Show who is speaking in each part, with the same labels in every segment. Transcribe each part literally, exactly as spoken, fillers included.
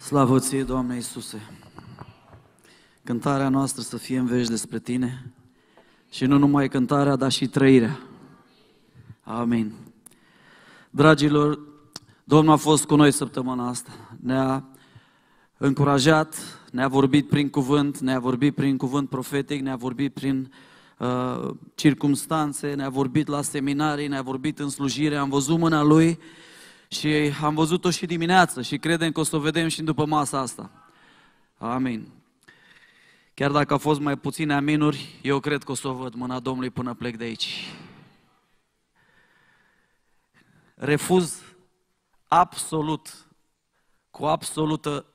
Speaker 1: Slavă ție, Doamne Iisuse! Cântarea noastră să fie în veci despre Tine și nu numai cântarea, dar și trăirea. Amin. Dragilor, Domnul a fost cu noi săptămâna asta. Ne-a încurajat, ne-a vorbit prin cuvânt, ne-a vorbit prin cuvânt profetic, ne-a vorbit prin uh, circumstanțe, ne-a vorbit la seminarii, ne-a vorbit în slujire, am văzut mâna Lui și am văzut-o și dimineață și credem că o să o vedem și după masa asta. Amin. Chiar dacă au fost mai puține aminuri, eu cred că o să o văd mâna Domnului până plec de aici. Refuz absolut, cu absolută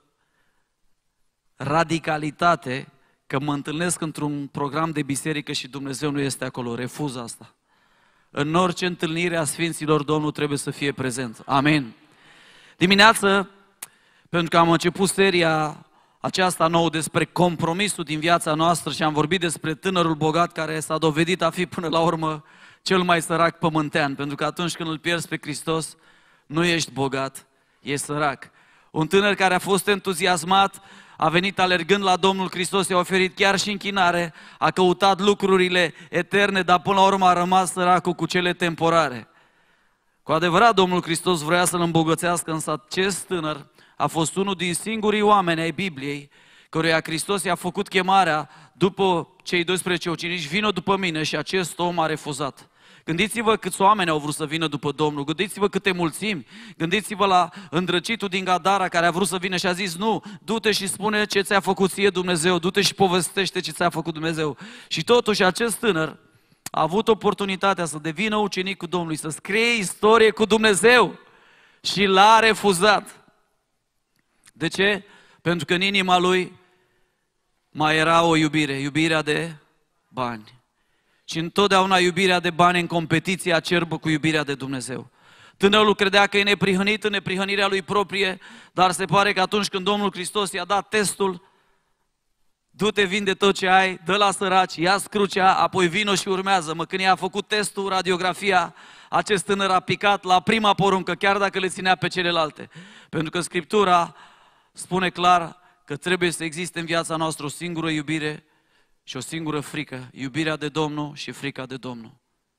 Speaker 1: radicalitate, că mă întâlnesc într-un program de biserică și Dumnezeu nu este acolo. Refuz asta. În orice întâlnire a Sfinților, Domnul trebuie să fie prezent. Amin. Dimineață, pentru că am început seria aceasta nouă despre compromisul din viața noastră și am vorbit despre tânărul bogat care s-a dovedit a fi până la urmă cel mai sărac pământean, pentru că atunci când îl pierzi pe Hristos, nu ești bogat, ești sărac. Un tânăr care a fost entuziasmat, a venit alergând la Domnul Hristos, i-a oferit chiar și închinare, a căutat lucrurile eterne, dar până la urmă a rămas săracul cu cele temporare. Cu adevărat, Domnul Hristos vrea să-l îmbogățească, însă acest tânăr a fost unul din singurii oameni ai Bibliei, căruia Hristos i-a făcut chemarea după cei doisprezece ucenici, vină după mine, și acest om a refuzat. Gândiți-vă câți oameni au vrut să vină după Domnul, gândiți-vă câte mulțimi, gândiți-vă la îndrăcitul din Gadara care a vrut să vină și a zis, nu, du-te și spune ce ți-a făcut ție Dumnezeu, du-te și povestește ce ți-a făcut Dumnezeu. Și totuși acest tânăr a avut oportunitatea să devină ucenicul Domnului, să scrie istorie cu Dumnezeu și l-a refuzat. De ce? Pentru că în inima lui mai era o iubire, iubirea de bani. Și întotdeauna iubirea de bani în competiție acerbă cu iubirea de Dumnezeu. Tânărul credea că e neprihănit în neprihănirea lui proprie, dar se pare că atunci când Domnul Hristos i-a dat testul, du-te, vinde tot ce ai, dă la săraci, ia-ți crucea, apoi vino și urmează-mă. Când i-a făcut testul, radiografia, acest tânăr a picat la prima poruncă, chiar dacă le ținea pe celelalte. Pentru că Scriptura spune clar că trebuie să existe în viața noastră o singură iubire și o singură frică, iubirea de Domnul și frica de Domnul.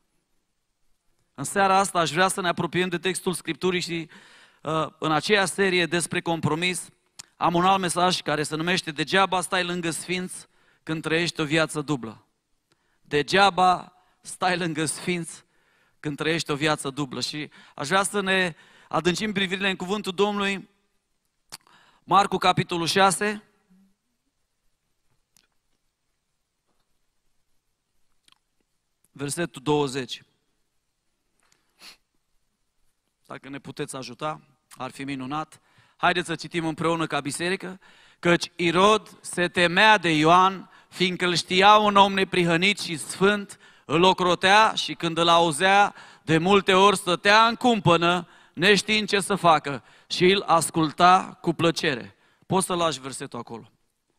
Speaker 1: În seara asta aș vrea să ne apropiem de textul Scripturii și uh, în aceea serie despre compromis am un alt mesaj care se numește Degeaba stai lângă sfinți când trăiești o viață dublă. Degeaba stai lângă sfinți când trăiești o viață dublă. Și aș vrea să ne adâncim privirile în cuvântul Domnului, Marcu, capitolul șase, versetul douăzeci. Dacă ne puteți ajuta, ar fi minunat. Haideți să citim împreună ca biserică. Căci Irod se temea de Ioan, fiindcă îl știa un om neprihănit și sfânt, îl ocrotea și când îl auzea, de multe ori stătea în cumpănă, neștiind ce să facă, și îl asculta cu plăcere. Poți să lași versetul acolo.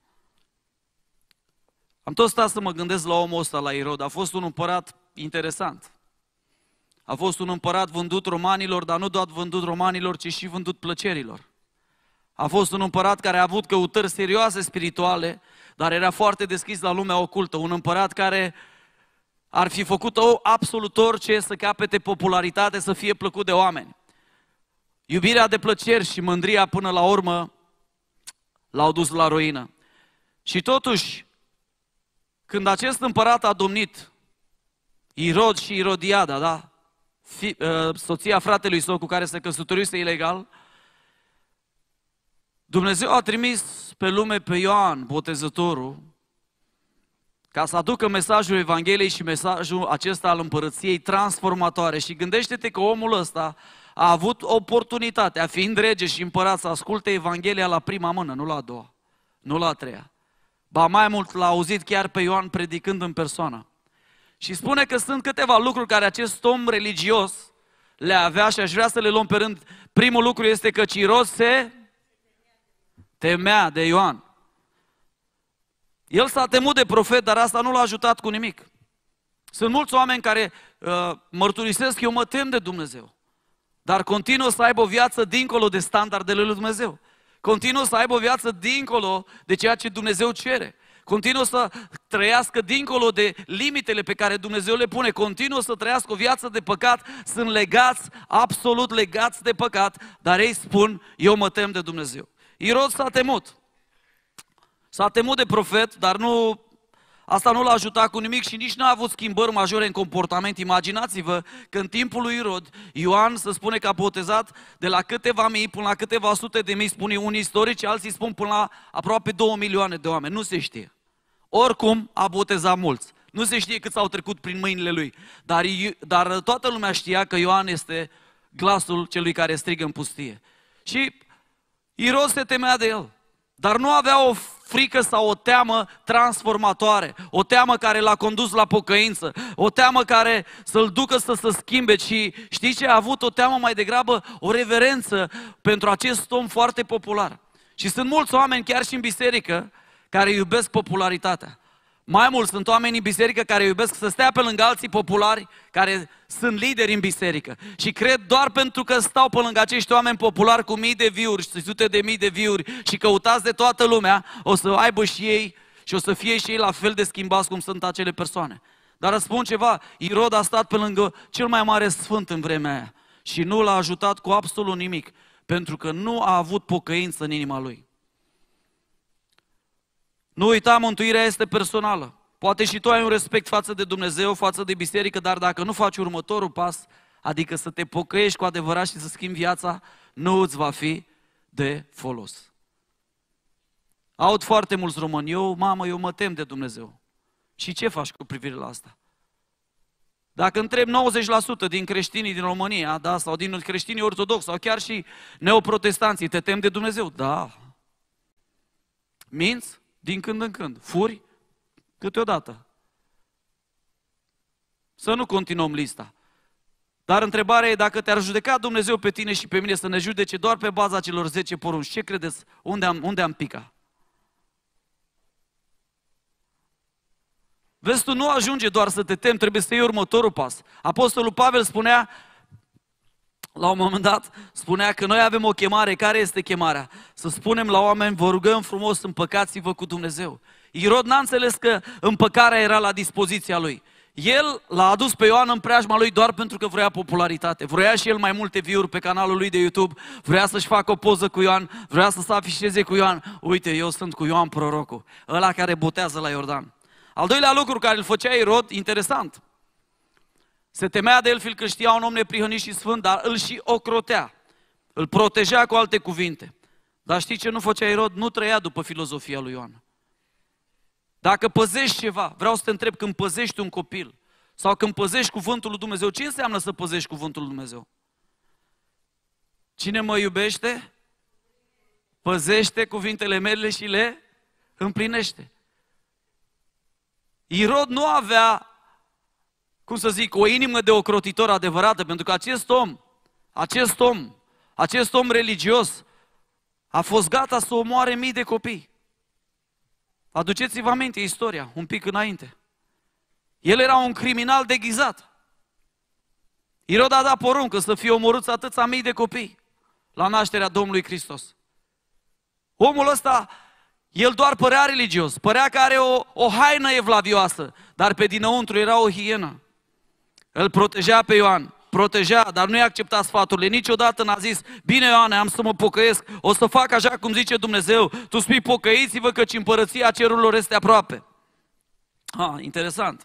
Speaker 1: Am tot stat să mă gândesc la omul ăsta, la Irod. A fost un împărat interesant. A fost un împărat vândut romanilor, dar nu doar vândut romanilor, ci și vândut plăcerilor. A fost un împărat care a avut căutări serioase spirituale, dar era foarte deschis la lumea ocultă. Un împărat care ar fi făcut absolut orice să capete popularitate, să fie plăcut de oameni. Iubirea de plăceri și mândria până la urmă l-au dus la ruină. Și totuși, când acest împărat a domnit, Irod și Irodiada, da? Fi, uh, soția fratelui său cu care se căsătorise ilegal, Dumnezeu a trimis pe lume pe Ioan, Botezătorul, ca să aducă mesajul Evangheliei și mesajul acesta al împărăției transformatoare. Și gândește-te că omul ăsta a avut oportunitatea, fiind rege și împărat, să asculte Evanghelia la prima mână, nu la a doua, nu la a treia. Ba mai mult, l-a auzit chiar pe Ioan predicând în persoană. Și spune că sunt câteva lucruri care acest om religios le avea și aș vrea să le luăm pe rând. Primul lucru este că Irod se temea de Ioan. El s-a temut de profet, dar asta nu l-a ajutat cu nimic. Sunt mulți oameni care uh, mărturisesc, eu mă tem de Dumnezeu, dar continuă să aibă o viață dincolo de standardele lui Dumnezeu. Continuă să aibă o viață dincolo de ceea ce Dumnezeu cere. Continuă să trăiască dincolo de limitele pe care Dumnezeu le pune. Continuă să trăiască o viață de păcat. Sunt legați, absolut legați de păcat, dar ei spun, eu mă tem de Dumnezeu. Irod s-a temut. S-a temut de profet, dar nu, asta nu l-a ajutat cu nimic și nici n-a avut schimbări majore în comportament. Imaginați-vă că în timpul lui Irod, Ioan se spune că a botezat de la câteva mii până la câteva sute de mii, spune unii istorici, alții spun până la aproape două milioane de oameni. Nu se știe. Oricum a botezat mulți. Nu se știe câți au trecut prin mâinile lui. Dar, dar toată lumea știa că Ioan este glasul celui care strigă în pustie. Și Irod se temea de el. Dar nu avea o frică sau o teamă transformatoare, o teamă care l-a condus la pocăință, o teamă care să-l ducă să se schimbe. Și știți ce? A avut o teamă mai degrabă, o reverență pentru acest om foarte popular. Și sunt mulți oameni, chiar și în biserică, care iubesc popularitatea. Mai mult sunt oameni în biserică care iubesc să stea pe lângă alții populari, care sunt lideri în biserică. Și cred doar pentru că stau pe lângă acești oameni populari cu mii de view-uri și sute de mii de view-uri și căutați de toată lumea, o să aibă și ei și o să fie și ei la fel de schimbați cum sunt acele persoane. Dar îți spun ceva, Irod a stat pe lângă cel mai mare sfânt în vremea aia și nu l-a ajutat cu absolut nimic, pentru că nu a avut pocăință în inima lui. Nu uita, mântuirea este personală. Poate și tu ai un respect față de Dumnezeu, față de biserică, dar dacă nu faci următorul pas, adică să te pocăiești cu adevărat și să schimbi viața, nu îți va fi de folos. Aud foarte mulți români, eu, mamă, eu mă tem de Dumnezeu. Și ce faci cu privire la asta? Dacă întreb nouăzeci la sută din creștinii din România, da, sau din creștinii ortodoxi, sau chiar și neoprotestanții, te tem de Dumnezeu? Da. Minți? Din când în când. Furi? Câteodată. Să nu continuăm lista. Dar întrebarea e, dacă te-ar judeca Dumnezeu pe tine și pe mine, să ne judece doar pe baza celor zece porunci, ce credeți? Unde am, unde am picat? Vezi, tu nu ajunge doar să te temi, trebuie să iei următorul pas. Apostolul Pavel spunea, la un moment dat, spunea că noi avem o chemare. Care este chemarea? Să spunem la oameni, vă rugăm frumos, împăcați-vă cu Dumnezeu. Irod n-a înțeles că împăcarea era la dispoziția lui. El l-a adus pe Ioan în preajma lui doar pentru că vrea popularitate. Vrea și el mai multe view-uri pe canalul lui de YouTube, vrea să-și facă o poză cu Ioan, vrea să se afișeze cu Ioan. Uite, eu sunt cu Ioan prorocul, ăla care botează la Iordan. Al doilea lucru care îl făcea Irod, interesant, se temea de el, fiindcă știa un om neprihănit și sfânt, dar îl și ocrotea. Îl proteja, cu alte cuvinte. Dar știi ce nu făcea Irod? Nu trăia după filozofia lui Ioan. Dacă păzești ceva, vreau să te întreb, când păzești un copil sau când păzești cuvântul lui Dumnezeu, ce înseamnă să păzești cuvântul lui Dumnezeu? Cine mă iubește, păzește cuvintele mele și le împlinește. Irod nu avea, cum să zic, o inimă de ocrotitor adevărată, pentru că acest om, acest om, acest om religios a fost gata să omoare mii de copii. Aduceți-vă aminte istoria, un pic înainte. El era un criminal deghizat. Irod a dat poruncă să fie omorâți atâția mii de copii la nașterea Domnului Hristos. Omul ăsta, el doar părea religios, părea că are o, o haină evlavioasă, dar pe dinăuntru era o hienă. Îl proteja pe Ioan, proteja, dar nu-i accepta sfaturile. Niciodată n-a zis, bine Ioane, am să mă pocăiesc, o să fac așa cum zice Dumnezeu. Tu spui, pocăiți-vă căci împărăția cerurilor este aproape. Ah, interesant.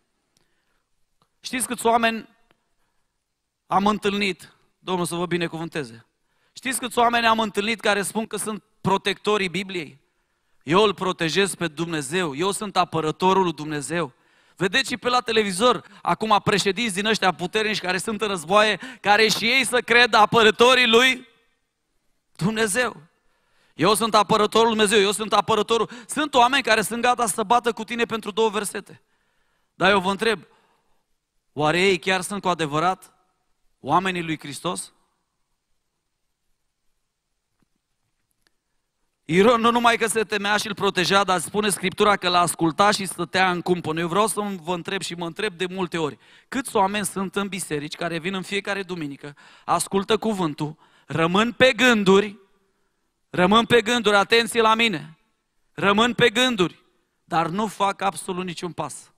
Speaker 1: Știți câți oameni am întâlnit, Domnul să vă binecuvânteze, știți câți oameni am întâlnit care spun că sunt protectorii Bibliei? Eu îl protejez pe Dumnezeu, eu sunt apărătorul lui Dumnezeu. Vedeți și pe la televizor, acum președinți din ăștia puternici care sunt în războaie, care și ei să credă apărătorii lui Dumnezeu. Eu sunt apărătorul lui Dumnezeu, eu sunt apărătorul. Sunt oameni care sunt gata să bată cu tine pentru două versete. Dar eu vă întreb, oare ei chiar sunt cu adevărat oamenii lui Hristos? Irod nu numai că se temea și îl proteja, dar spune Scriptura că l-a ascultat și stătea în cumpănă. Eu vreau să vă întreb și mă întreb de multe ori, câți oameni sunt în biserici care vin în fiecare duminică, ascultă cuvântul, rămân pe gânduri, Rămân pe gânduri, atenție la mine. Rămân pe gânduri, dar nu fac absolut niciun pas.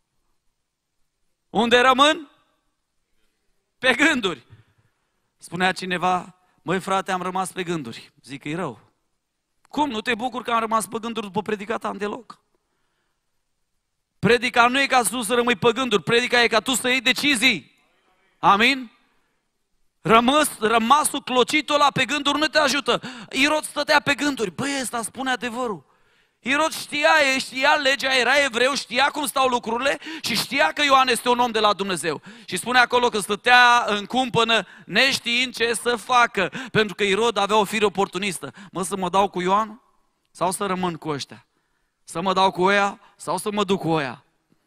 Speaker 1: Unde rămân? Pe gânduri. Spunea cineva, măi frate, am rămas pe gânduri. Zic că e rău. Cum? Nu te bucur că am rămas pe gânduri după predicat? Am deloc. Predica nu e ca tu să rămâi pe gânduri, predica e ca tu să iei decizii. Amin? Rămas, rămasul clocitul ăla pe gânduri nu te ajută. Irod stătea pe gânduri. Băi, ăsta spune adevărul. Irod știa, știa legea, era evreu, știa cum stau lucrurile și știa că Ioan este un om de la Dumnezeu. Și spune acolo că stătea în cumpănă neștiind ce să facă, pentru că Irod avea o fire oportunistă. Mă, să mă dau cu Ioan sau să rămân cu ăștia? Să mă dau cu oia sau să mă duc cu oia?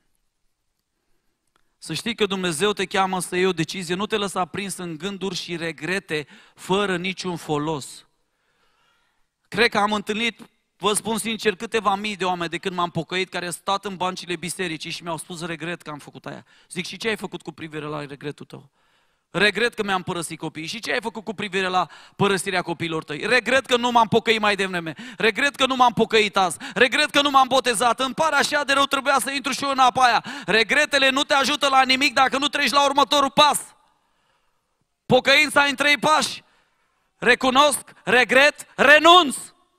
Speaker 1: Să știi că Dumnezeu te cheamă să iei o decizie, nu te lăsa prins în gânduri și regrete fără niciun folos. Cred că am întâlnit, vă spun sincer, câteva mii de oameni de când m-am pocăit, care au stat în bancile bisericii și mi-au spus regret că am făcut aia. Zic, și ce ai făcut cu privire la regretul tău? Regret că mi-am părăsit copiii. Și ce ai făcut cu privire la părăsirea copiilor tăi? Regret că nu m-am pocăit mai devreme. Regret că nu m-am pocăit azi. Regret că nu m-am botezat. Îmi pare așa de rău, trebuia să intru și eu în apa aia. Regretele nu te ajută la nimic dacă nu treci la următorul pas. Pocăința în trei pași. Recunosc, regret, renunț.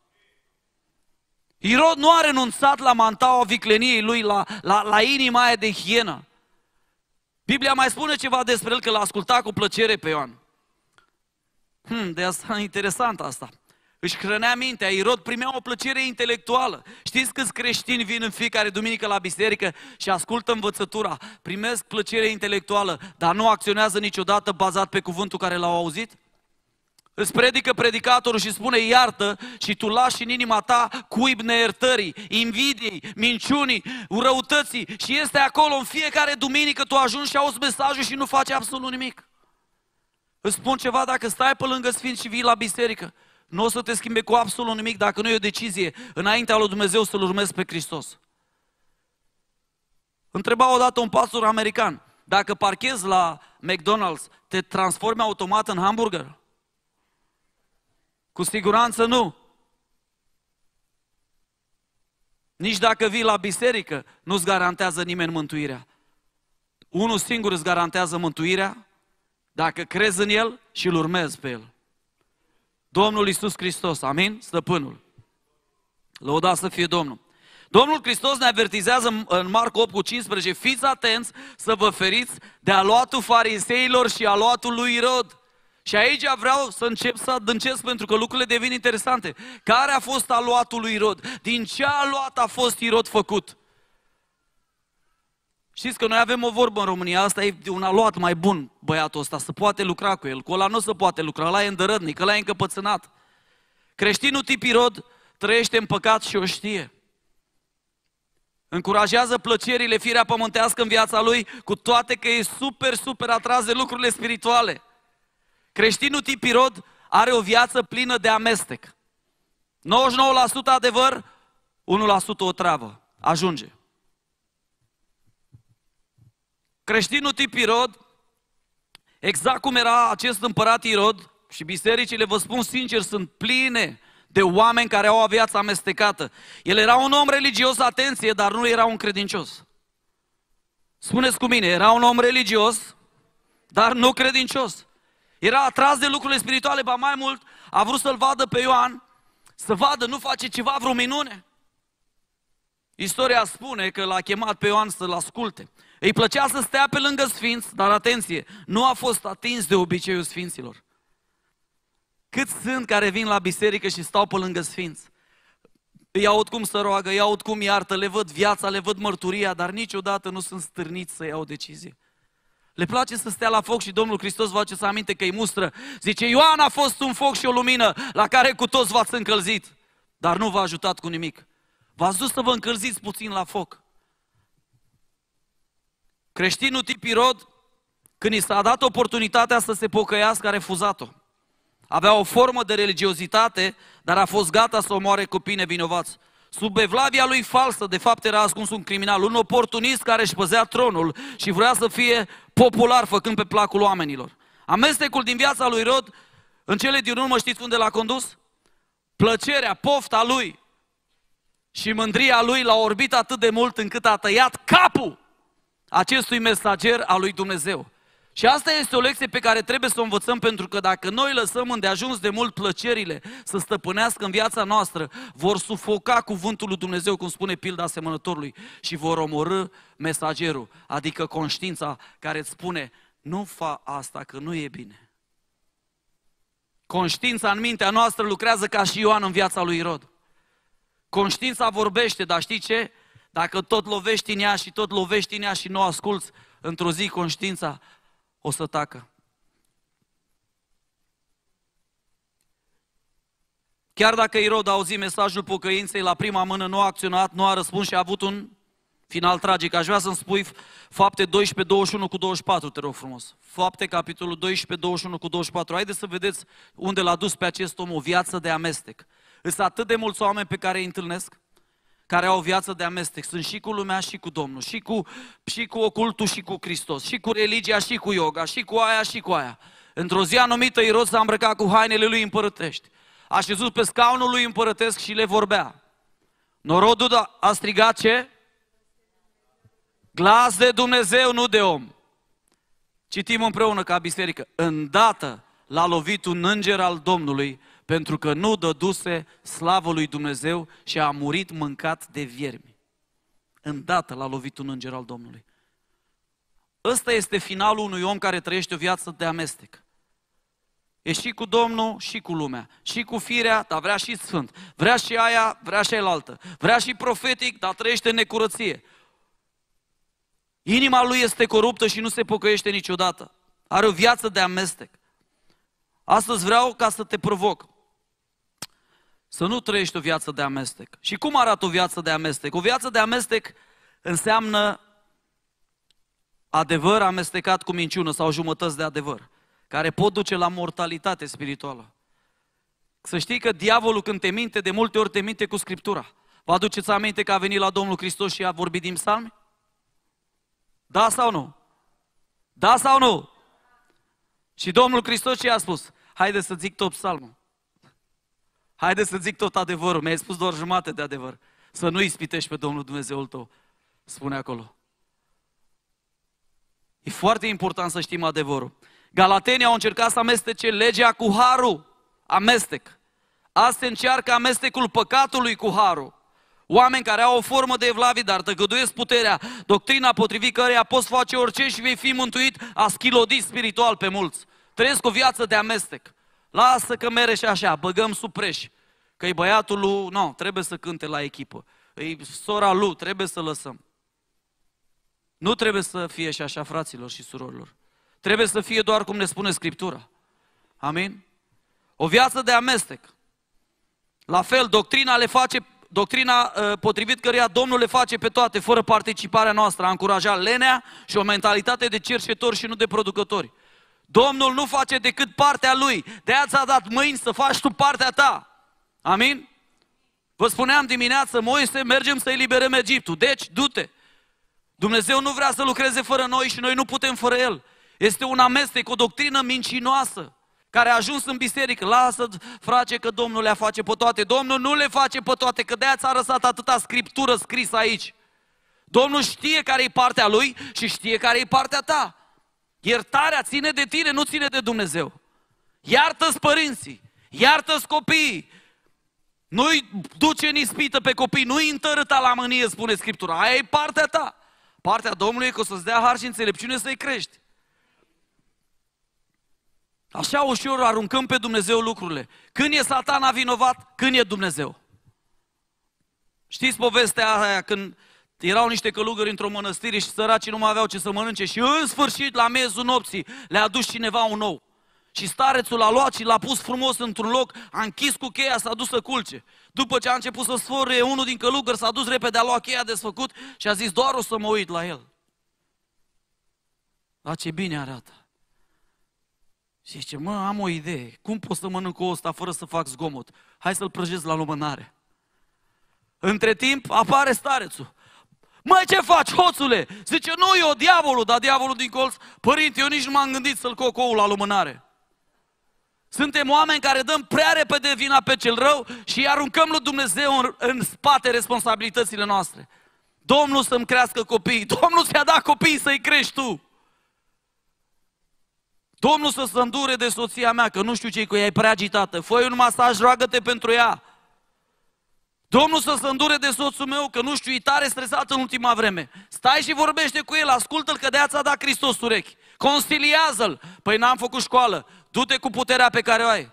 Speaker 1: Irod nu a renunțat la mantaua vicleniei lui, la, la, la inima aia de hienă. Biblia mai spune ceva despre el, că l-a ascultat cu plăcere pe Ioan. Hmm, de asta e interesant asta. Își hrănea mintea, Irod primea o plăcere intelectuală. Știți câți creștini vin în fiecare duminică la biserică și ascultă învățătura, primesc plăcere intelectuală, dar nu acționează niciodată bazat pe cuvântul care l-au auzit? Îți predică predicatorul și spune iartă și tu lași în inima ta cuib neiertării, invidiei, minciunii, răutății și este acolo în fiecare duminică, tu ajungi și auzi mesajul și nu faci absolut nimic. Îți spun ceva, dacă stai pe lângă Sfinți și vii la biserică, nu o să te schimbe cu absolut nimic dacă nu e o decizie înaintea lui Dumnezeu să-L urmezi pe Hristos. Întreba odată un pastor american, dacă parchezi la McDonald's, te transformi automat în hamburger? Cu siguranță nu. Nici dacă vii la biserică, nu-ți garantează nimeni mântuirea. Unul singur îți garantează mântuirea dacă crezi în El și îl urmezi pe El. Domnul Iisus Hristos, amin? Stăpânul. Lăudați să fie Domnul. Domnul Hristos ne avertizează în Marcu opt cu cincisprezece, fiți atenți să vă feriți de aluatul fariseilor și aluatul lui Irod. Și aici vreau să încep să adâncesc pentru că lucrurile devin interesante. Care a fost aluatul lui Irod? Din ce aluat a fost Irod făcut? Știți că noi avem o vorbă în România, asta e un aluat mai bun, băiatul ăsta, să poate lucra cu el. Cu ăla nu se poate lucra, ăla e îndărătnic, ăla e încăpățânat. Creștinul tip Irod trăiește în păcat și o știe. Încurajează plăcerile, firea pământească în viața lui, cu toate că e super, super atras de lucrurile spirituale. Creștinul tip Irod are o viață plină de amestec. nouăzeci și nouă la sută adevăr, unu la sută o travă. Ajunge. Creștinul tip Irod, exact cum era acest împărat Irod, și bisericile, vă spun sincer, sunt pline de oameni care au o viață amestecată. El era un om religios, atenție, dar nu era un credincios. Spuneți cu mine, era un om religios, dar nu credincios. Era atras de lucrurile spirituale, ba mai mult, a vrut să-l vadă pe Ioan, să vadă, nu face ceva, vreo minune. Istoria spune că l-a chemat pe Ioan să-l asculte. Îi plăcea să stea pe lângă sfinți, dar atenție, nu a fost atins de obiceiul sfinților. Câți sunt care vin la biserică și stau pe lângă sfinți? Îi aud cum se roagă, îi aud cum iartă, le văd viața, le văd mărturia, dar niciodată nu sunt stârniți să iau decizie. Le place să stea la foc și Domnul Hristos vă face să aminte că îi mustră. Zice, Ioan a fost un foc și o lumină la care cu toți v-ați încălzit, dar nu v-a ajutat cu nimic. V-ați dus să vă încălziți puțin la foc. Creștinul tip Irod, când i s-a dat oportunitatea să se pocăiască, a refuzat-o. Avea o formă de religiozitate, dar a fost gata să omoare copii nevinovați. Sub evlavia lui falsă, de fapt era ascuns un criminal, un oportunist care își păzea tronul și vrea să fie popular făcând pe placul oamenilor. Amestecul din viața lui Irod, în cele din urmă știți unde l-a condus? plăcerea, pofta lui și mândria lui l-a orbit atât de mult încât a tăiat capul acestui mesager al lui Dumnezeu. Și asta este o lecție pe care trebuie să o învățăm, pentru că dacă noi lăsăm îndeajuns de mult plăcerile să stăpânească în viața noastră, vor sufoca cuvântul lui Dumnezeu, cum spune pilda asemănătorului, și vor omorî mesagerul, adică conștiința care îți spune, nu fa asta că nu e bine. Conștiința în mintea noastră lucrează ca și Ioan în viața lui Irod. Conștiința vorbește, dar știi ce? Dacă tot lovești în ea și tot lovești în ea și nu asculți, într-o zi conștiința o să tacă. Chiar dacă Irod a auzit mesajul pocăinței, la prima mână nu a acționat, nu a răspuns și a avut un final tragic. Aș vrea să-mi spui Fapte doisprezece, douăzeci și unu cu douăzeci și patru, te rog frumos. Fapte, capitolul doisprezece, douăzeci și unu cu douăzeci și patru. Haideți să vedeți unde l-a dus pe acest om o viață de amestec. Sunt atât de mulți oameni pe care îi întâlnesc, care au o viață de amestec. Sunt și cu lumea și cu Domnul, și cu, și cu ocultul și cu Hristos, și cu religia și cu yoga, și cu aia și cu aia. Într-o zi anumită Irod s-a îmbrăcat cu hainele lui împărătești. A șezut pe scaunul lui împărătesc și le vorbea. Norodul a strigat ce? Glas de Dumnezeu, nu de om. Citim împreună ca biserică. Îndată l-a lovit un înger al Domnului, pentru că nu dăduse slavă lui Dumnezeu și a murit mâncat de viermi. Îndată l-a lovit un înger al Domnului. Ăsta este finalul unui om care trăiește o viață de amestec. E și cu Domnul și cu lumea, și cu firea, dar vrea și sfânt. Vrea și aia, vrea și aia-altă. Vrea și profetic, dar trăiește în necurăție. Inima lui este coruptă și nu se pocăiește niciodată. Are o viață de amestec. Astăzi vreau ca să te provoc să nu trăiești o viață de amestec. Și cum arată o viață de amestec? O viață de amestec înseamnă adevăr amestecat cu minciună sau jumătăți de adevăr, care pot duce la mortalitate spirituală. Să știi că diavolul când te minte, de multe ori te minte cu Scriptura. Vă aduceți aminte că a venit la Domnul Hristos și a vorbit din psalmi? Da sau nu? Da sau nu? Și Domnul Hristos ce a spus? Haide să zic tot psalmul. Haide să zic tot adevărul. Mi-ai spus doar jumate de adevăr. Să nu ispitești pe Domnul Dumnezeul tău. Spune acolo. E foarte important să știm adevărul. Galatenii au încercat să amestece legea cu harul. Amestec. Azi se încearcă amestecul păcatului cu harul. Oameni care au o formă de evlavie, dar tăgăduiesc puterea, doctrina potrivit căreia poți face orice și vei fi mântuit, a schilodit spiritual pe mulți. Trăiesc o viață de amestec. Lasă că mere și așa, băgăm sub preș. Că-i băiatul lui, nu, trebuie să cânte la echipă. E sora lui, trebuie să lăsăm. Nu trebuie să fie și așa, fraților și surorilor. Trebuie să fie doar cum ne spune Scriptura. Amin? O viață de amestec. La fel, doctrina le face, doctrina potrivit căreia Domnul le face pe toate, fără participarea noastră, a încuraja lenea și o mentalitate de cerșetori și nu de producători. Domnul nu face decât partea Lui. De-aia ți-a dat mâini să faci tu partea ta. Amin? Vă spuneam dimineață, Moise, mergem să eliberăm Egiptul. Deci, du-te. Dumnezeu nu vrea să lucreze fără noi și noi nu putem fără El. Este un amestec, o doctrină mincinoasă care a ajuns în biserică. Lasă, frate, că Domnul le face pe toate. Domnul nu le face pe toate, că de-aia ți-a răsat atâta scriptură scrisă aici. Domnul știe care e partea Lui și știe care e partea ta. Iertarea ține de tine, nu ține de Dumnezeu. Iartă-ți părinții, iartă-ți copiii. Nu-i duce în ispită pe copii, nu-i întărâta la mânie, spune Scriptura. Aia e partea ta. Partea Domnului e că o să-ți dea har și înțelepciune să-i crești. Așa ușor aruncăm pe Dumnezeu lucrurile. Când e Satana vinovat, când e Dumnezeu. Știți povestea aia când erau niște călugări într-o mănăstire și săracii nu mai aveau ce să mănânce și în sfârșit, la miezul nopții, le-a adus cineva un ou. Și starețul l-a luat și l-a pus frumos într-un loc, a închis cu cheia, s-a dus să culce. După ce a început să sfărâie, unul din călugări s-a dus repede, a luat cheia desfăcut și a zis, doar o să mă uit la el. La ce bine arată. Și zice, mă, am o idee, cum pot să mănânc cu ăsta fără să fac zgomot? Hai să-l prăjesc la lumânare. Între timp apare starețul. Măi, ce faci, hoțule? Zice, nu, eu, diavolul, dar diavolul din colț, părinte, eu nici nu m-am gândit să-l coc oul la lumânare. Suntem oameni care dăm prea repede vina pe cel rău și îi aruncăm lui Dumnezeu în, în spate responsabilitățile noastre. Domnul să-mi crească copiii, Domnul ți-a dat copiii să-i crești tu. Domnul să se îndure de soția mea, că nu știu ce-i cu ea, e prea agitată. Fă-i un masaj, roagă-te pentru ea. Domnul să se îndure de soțul meu, că nu știu, e tare stresat în ultima vreme. Stai și vorbește cu el, ascultă-l că de-aia ți-a dat Hristos urechi. Conciliază-l. Păi n-am făcut școală. Du-te cu puterea pe care o ai.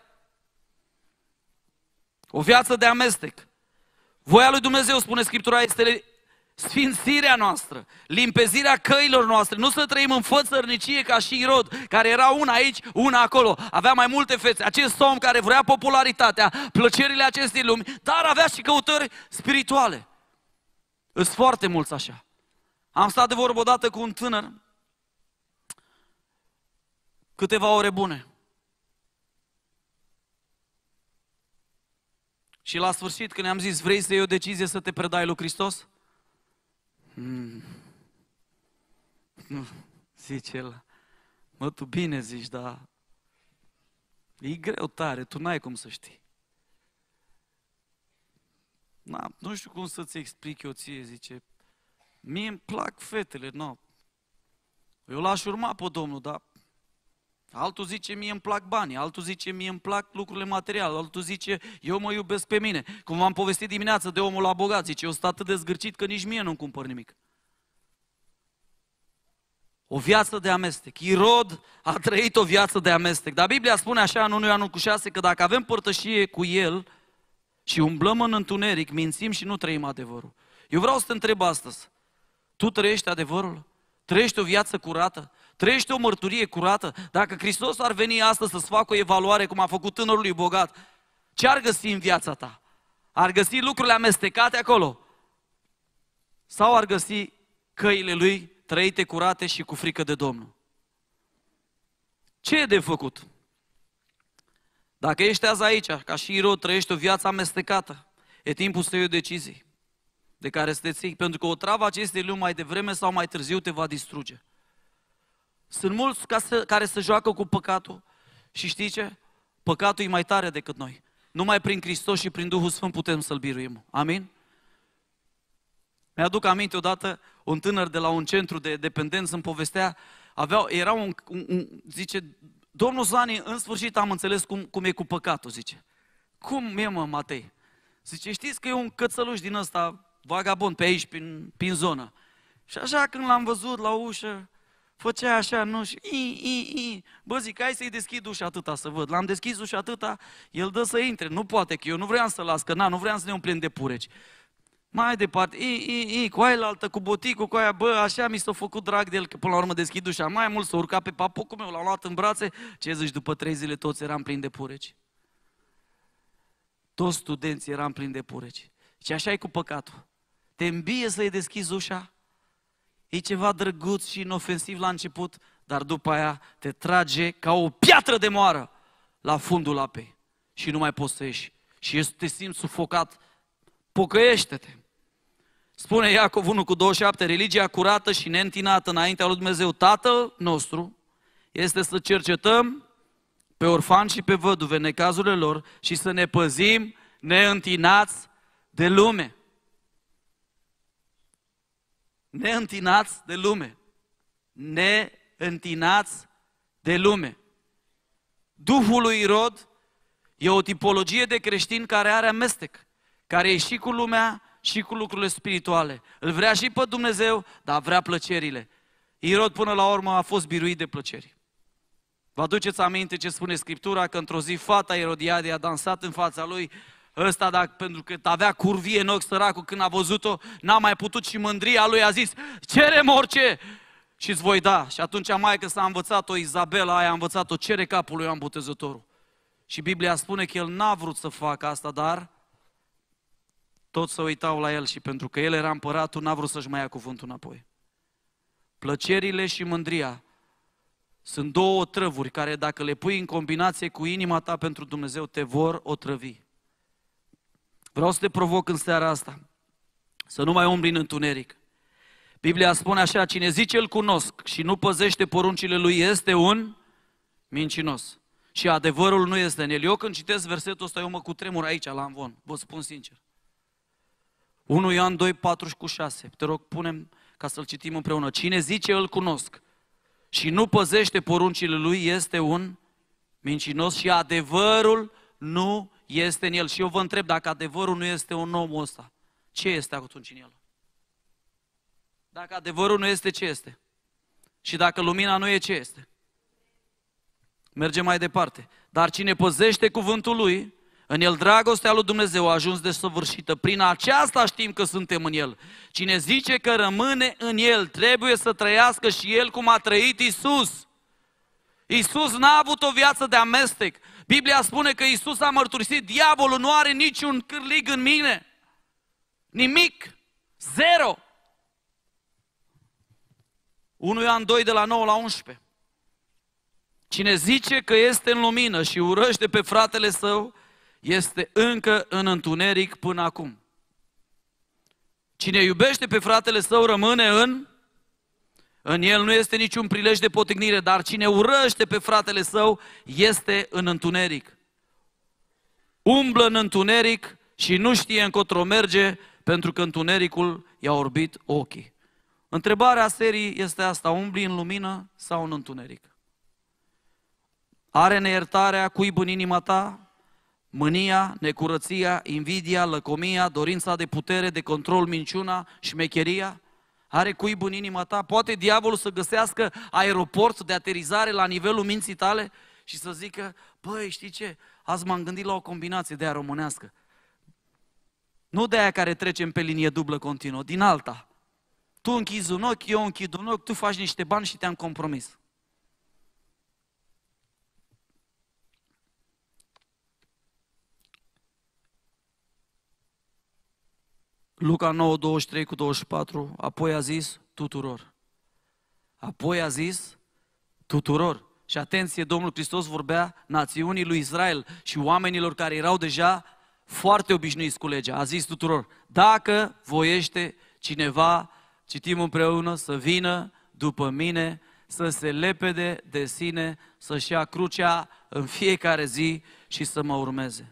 Speaker 1: O viață de amestec. Voia lui Dumnezeu, spune Scriptura, este sfințirea noastră, limpezirea căilor noastre, nu să trăim în fățărnicie ca și Irod, care era una aici, una acolo, avea mai multe fețe, acest om care vrea popularitatea, plăcerile acestei lumi, dar avea și căutări spirituale. Sunt foarte mulți așa. Am stat de vorbă odată cu un tânăr, câteva ore bune. Și la sfârșit, când i-am zis, vrei să iei o decizie să te predai lui Hristos? Hmm. Nu, zice el, mă, tu bine zici, dar e greu tare, tu n-ai cum să știi. Na, nu știu cum să-ți explic eu ție, zice, mie îmi plac fetele, no. Eu l-aș urma pe Domnul, dar altul zice, mie îmi plac banii, altul zice, mie îmi plac lucrurile materiale, altul zice, eu mă iubesc pe mine. Cum v-am povestit dimineața de omul la bogat, zice, eu sunt atât de zgârcit că nici mie nu-mi cumpăr nimic. O viață de amestec. Irod a trăit o viață de amestec. Dar Biblia spune așa în unu Ioan unu cu șase că dacă avem părtășie cu el și umblăm în întuneric, mințim și nu trăim adevărul. Eu vreau să te întreb astăzi, tu trăiești adevărul? Trăiești o viață curată? Trăiești o mărturie curată? Dacă Hristos ar veni astăzi să-ți facă o evaluare, cum a făcut tânărului bogat, ce ar găsi în viața ta? Ar găsi lucrurile amestecate acolo? Sau ar găsi căile lui trăite curate și cu frică de Domnul? Ce e de făcut? Dacă ești azi aici, ca și Irod, trăiești o viață amestecată, e timpul să iei o decizie de care să te ții, pentru că o travă acestei lumi mai devreme sau mai târziu te va distruge. Sunt mulți ca să, care se joacă cu păcatul și știi ce? Păcatul e mai tare decât noi. Numai prin Hristos și prin Duhul Sfânt putem să-L biruim. Amin? Mi-aduc aminte odată, un tânăr de la un centru de dependență îmi povestea, avea, era un, un, un, zice, domnul Zani, în sfârșit am înțeles cum, cum e cu păcatul, zice. Cum e, mă, Matei? Zice, știți că e un cățăluș din ăsta, vagabond, pe aici, prin, prin zonă. Și așa când l-am văzut la ușă, făcea așa, nu, și i, i, i. Bă, zic, hai să-i deschid ușa atâta să văd. L-am deschis ușa atâta, el dă să intre. Nu poate, că eu nu vreau să las, că na, nu vreau să ne umplem de pureci. Mai departe, i, i, i, cu aia la altă, cu boticul, cu aia, bă, așa mi s-a făcut drag de el, că până la urmă deschid ușa. Mai mult s-a urcat pe papucul meu, l-am luat în brațe. Ce zici, după trei zile toți eram plini de pureci. Toți studenții eram plini de pureci. Și așa e cu păcatul. Te îmbie să-i deschizi ușa, e ceva drăguț și inofensiv la început, dar după aia te trage ca o piatră de moară la fundul apei și nu mai poți să ieși. Și te simți sufocat. Pocăiește-te. Spune Iacov unu cu douăzeci și șapte, religia curată și neîntinată înaintea lui Dumnezeu Tatăl nostru este să cercetăm pe orfani și pe văduve necazurile lor și să ne păzim neîntinați de lume. Neîntinați de lume. Neîntinați de lume. Duhul lui Irod e o tipologie de creștin care are amestec, care e și cu lumea și cu lucrurile spirituale. Îl vrea și pe Dumnezeu, dar vrea plăcerile. Irod până la urmă a fost biruit de plăceri. Vă aduceți aminte ce spune Scriptura? Că într-o zi fata Erodiade a dansat în fața lui. Ăsta, dacă, pentru că avea curvie în ochi, săracul, când a văzut-o, n-a mai putut și mândria lui a zis, cere-mi orice și îți voi da. Și atunci maică s-a învățat-o, Izabela aia a învățat-o, cere capul lui Ioan Botezătorul. Și Biblia spune că el n-a vrut să facă asta, dar toți se uitau la el și pentru că el era împăratul, n-a vrut să-și mai ia cuvântul înapoi. Plăcerile și mândria sunt două otrăvuri care dacă le pui în combinație cu inima ta pentru Dumnezeu, te vor otrăvi. Vreau să te provoc în seara asta să nu mai umbli în întuneric. Biblia spune așa, cine zice îl cunosc și nu păzește poruncile lui este un mincinos. și adevărul nu este în el. Eu când citesc versetul ăsta, eu mă cutremur aici, la Amvon, vă spun sincer. unu Ioan doi, patru cu șase. Te rog, punem ca să-l citim împreună. Cine zice îl cunosc și nu păzește poruncile lui este un mincinos și adevărul nu este în el. Și eu vă întreb, dacă adevărul nu este în omul ăsta, ce este atunci în el? Dacă adevărul nu este, ce este? Și dacă lumina nu e, ce este? Mergem mai departe. Dar cine păzește cuvântul lui, în el dragostea lui Dumnezeu a ajuns desăvârșită. Prin aceasta știm că suntem în el. Cine zice că rămâne în el, trebuie să trăiască și el cum a trăit Iisus. Iisus n-a avut o viață de amestec. Biblia spune că Iisus a mărturisit, diavolul nu are niciun cârlig în mine. Nimic. Zero. unu Ioan doi de la nouă la unsprezece. Cine zice că este în lumină și urăște pe fratele său, este încă în întuneric până acum. Cine iubește pe fratele său rămâne în... În el nu este niciun prilej de potignire, dar cine urăște pe fratele său este în întuneric. Umblă în întuneric și nu știe încotro merge, pentru că întunericul i-a orbit ochii. Întrebarea serii este asta: umbli în lumină sau în întuneric? Are neiertarea cuib în inima ta? Mânia, necurăția, invidia, lăcomia, dorința de putere, de control, minciuna, șmecheria? Are cuib în inima ta? Poate diavolul să găsească aeroport de aterizare la nivelul minții tale și să zică: băi, știi ce? Azi m-am gândit la o combinație de aia românească. Nu de aia care trecem pe linie dublă continuă, din alta. Tu închizi un ochi, eu închid un ochi, tu faci niște bani și te-am compromis. Luca nouă, douăzeci și trei cu douăzeci și patru, apoi a zis tuturor. Apoi a zis tuturor. Și atenție, Domnul Hristos vorbea națiunii lui Israel și oamenilor care erau deja foarte obișnuiți cu legea. A zis tuturor: dacă voiește cineva, citim împreună, să vină după mine, să se lepede de sine, să-și ia crucea în fiecare zi și să mă urmeze.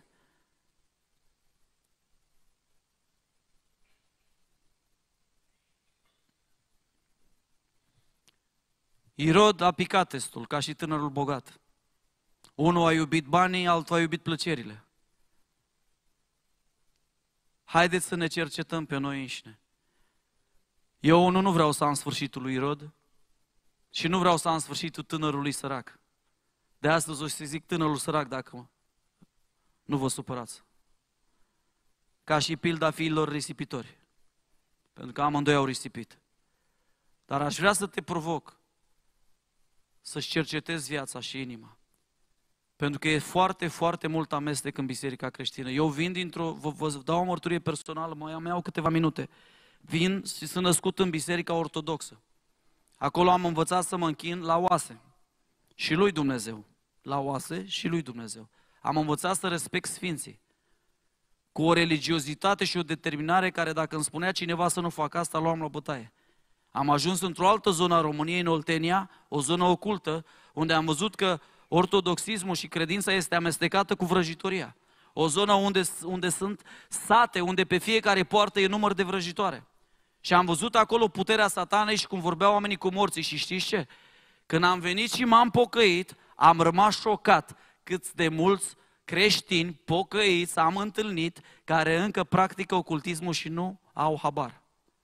Speaker 1: Irod a picat testul, ca și tânărul bogat. Unul a iubit banii, altul a iubit plăcerile. Haideți să ne cercetăm pe noi înșine. Eu unul nu vreau să am sfârșitul lui Irod și nu vreau să am sfârșitul tânărului sărac. De astăzi o să zic tânărul sărac, dacă nu vă supărați. Ca și pilda fiilor risipitori. Pentru că amândoi au risipit. Dar aș vrea să te provoc să-și cercetezi viața și inima. Pentru că e foarte, foarte mult amestec în biserica creștină. Eu vin dintr-o, vă, vă dau o mărturie personală, mai iau câteva minute. Vin și sunt născut în biserica ortodoxă. Acolo am învățat să mă închin la oase. Și lui Dumnezeu. La oase și lui Dumnezeu. Am învățat să respect sfinții. Cu o religiozitate și o determinare care, dacă îmi spunea cineva să nu fac asta, luam la bătaie. Am ajuns într-o altă zonă a României, în Oltenia, o zonă ocultă, unde am văzut că ortodoxismul și credința este amestecată cu vrăjitoria. O zonă unde, unde sunt sate, unde pe fiecare poartă e număr de vrăjitoare. Și am văzut acolo puterea satanei și cum vorbeau oamenii cu morții. Și știți ce? Când am venit și m-am pocăit, am rămas șocat cât de mulți creștini pocăiți am întâlnit care încă practică ocultismul și nu au habar.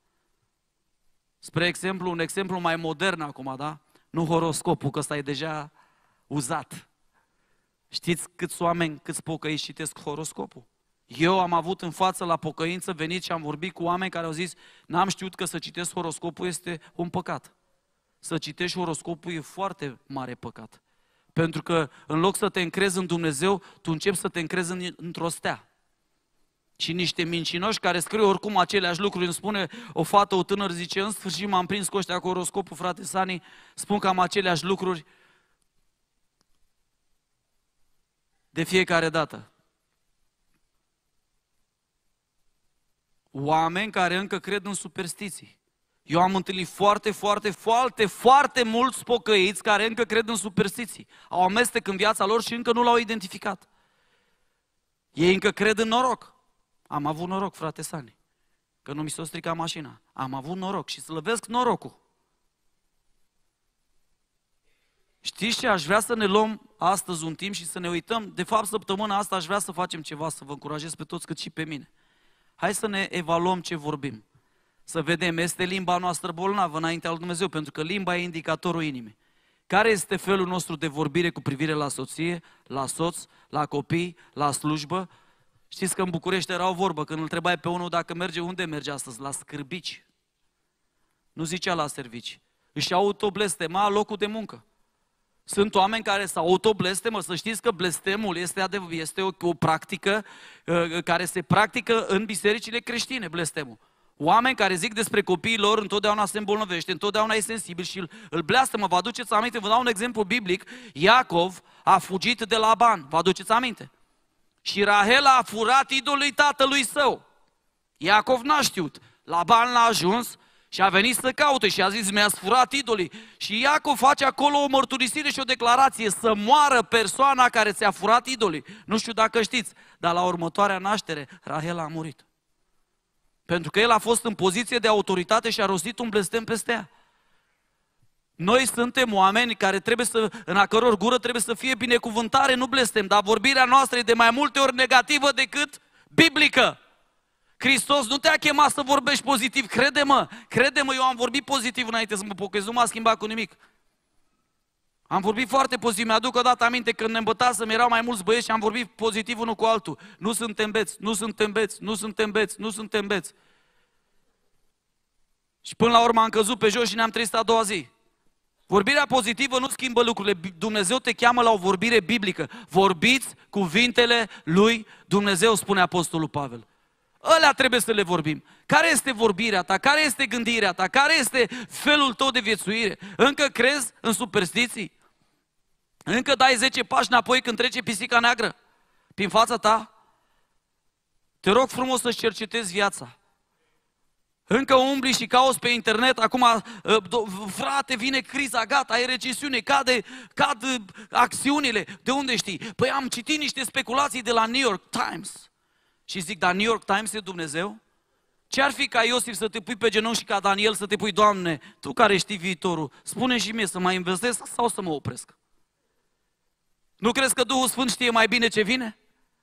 Speaker 1: Spre exemplu, un exemplu mai modern acum, da? Nu horoscopul, că ăsta e deja uzat. Știți câți oameni, câți pocăiți citesc horoscopul? Eu am avut în față la pocăință, venit și am vorbit cu oameni care au zis: n-am știut că să citesc horoscopul este un păcat. Să citești horoscopul e foarte mare păcat. Pentru că în loc să te încrezi în Dumnezeu, tu începi să te încrezi în, într-o stea. Și niște mincinoși care scriu oricum aceleași lucruri. Îmi spune o fată, o tânără, zice: în sfârșit m-am prins cu ăștia cu horoscopul, frate Sani, spun cam aceleași lucruri de fiecare dată. Oameni care încă cred în superstiții. Eu am întâlnit foarte, foarte, foarte, foarte mulți pocăiți care încă cred în superstiții. Au amestec în viața lor și încă nu l-au identificat. Ei încă cred în noroc. Am avut noroc, frate Sani, că nu mi s-a stricat mașina. Am avut noroc și slăvesc norocul. Știți ce? Aș vrea să ne luăm astăzi un timp și să ne uităm. De fapt, săptămâna asta aș vrea să facem ceva, să vă încurajez pe toți, cât și pe mine. Hai să ne evaluăm ce vorbim. Să vedem, este limba noastră bolnavă înaintea lui Dumnezeu, pentru că limba e indicatorul inimii. Care este felul nostru de vorbire cu privire la soție, la soț, la copii, la slujbă? Știți că în București era o vorbă, când îl întrebai pe unul dacă merge, unde merge astăzi? La scârbici. Nu zicea la servici. Își autoblestema locul de muncă. Sunt oameni care se autoblestemă, să știți că blestemul este, adev- este o, o practică uh, care se practică în bisericile creștine, blestemul. Oameni care zic despre copiii lor, întotdeauna se îmbolnăvește, întotdeauna e sensibil și îl, îl blestemă. Vă aduceți aminte? Vă dau un exemplu biblic. Iacov a fugit de Laban, vă aduceți aminte? Și Rahel a furat idolul tatălui său. Iacov n-a știut. Laban l-a ajuns și a venit să caute și a zis, mi-ați furat idolii. Și Iacov face acolo o mărturisire și o declarație, să moară persoana care ți-a furat idolii. Nu știu dacă știți, dar la următoarea naștere, Rahel a murit. Pentru că el a fost în poziție de autoritate și a rostit un blestem peste ea. Noi suntem oameni care trebuie să, în a căror gură trebuie să fie binecuvântare, nu blestem, dar vorbirea noastră e de mai multe ori negativă decât biblică. Hristos nu te-a chemat să vorbești pozitiv, crede-mă, crede-mă, eu am vorbit pozitiv înainte să mă pocăiesc, nu m-a schimbat cu nimic. Am vorbit foarte pozitiv, mi-aduc o dată aminte când ne îmbătasem, erau mai mulți băieți și am vorbit pozitiv unul cu altul. Nu suntem beți, nu suntem beți, nu suntem beți, nu suntem beți. Și până la urmă am căzut pe jos și ne-am trezit a doua zi. Vorbirea pozitivă nu schimbă lucrurile. Dumnezeu te cheamă la o vorbire biblică. Vorbiți cuvintele lui Dumnezeu, spune Apostolul Pavel. Ălea trebuie să le vorbim. Care este vorbirea ta? Care este gândirea ta? Care este felul tău de viețuire? Încă crezi în superstiții? Încă dai zece pași înapoi când trece pisica neagră prin fața ta? Te rog frumos să-ți cercetezi viața. Încă umbli și cauți pe internet, acum, frate, vine criza, gata, e recesiune, cade, cad acțiunile. De unde știi? Păi am citit niște speculații de la New York Times. Și zic, dar New York Times e Dumnezeu? Ce-ar fi ca Iosif să te pui pe genunchi și ca Daniel să te pui, Doamne, Tu care știi viitorul, spune și mie să mai investesc sau să mă opresc? Nu crezi că Duhul Sfânt știe mai bine ce vine?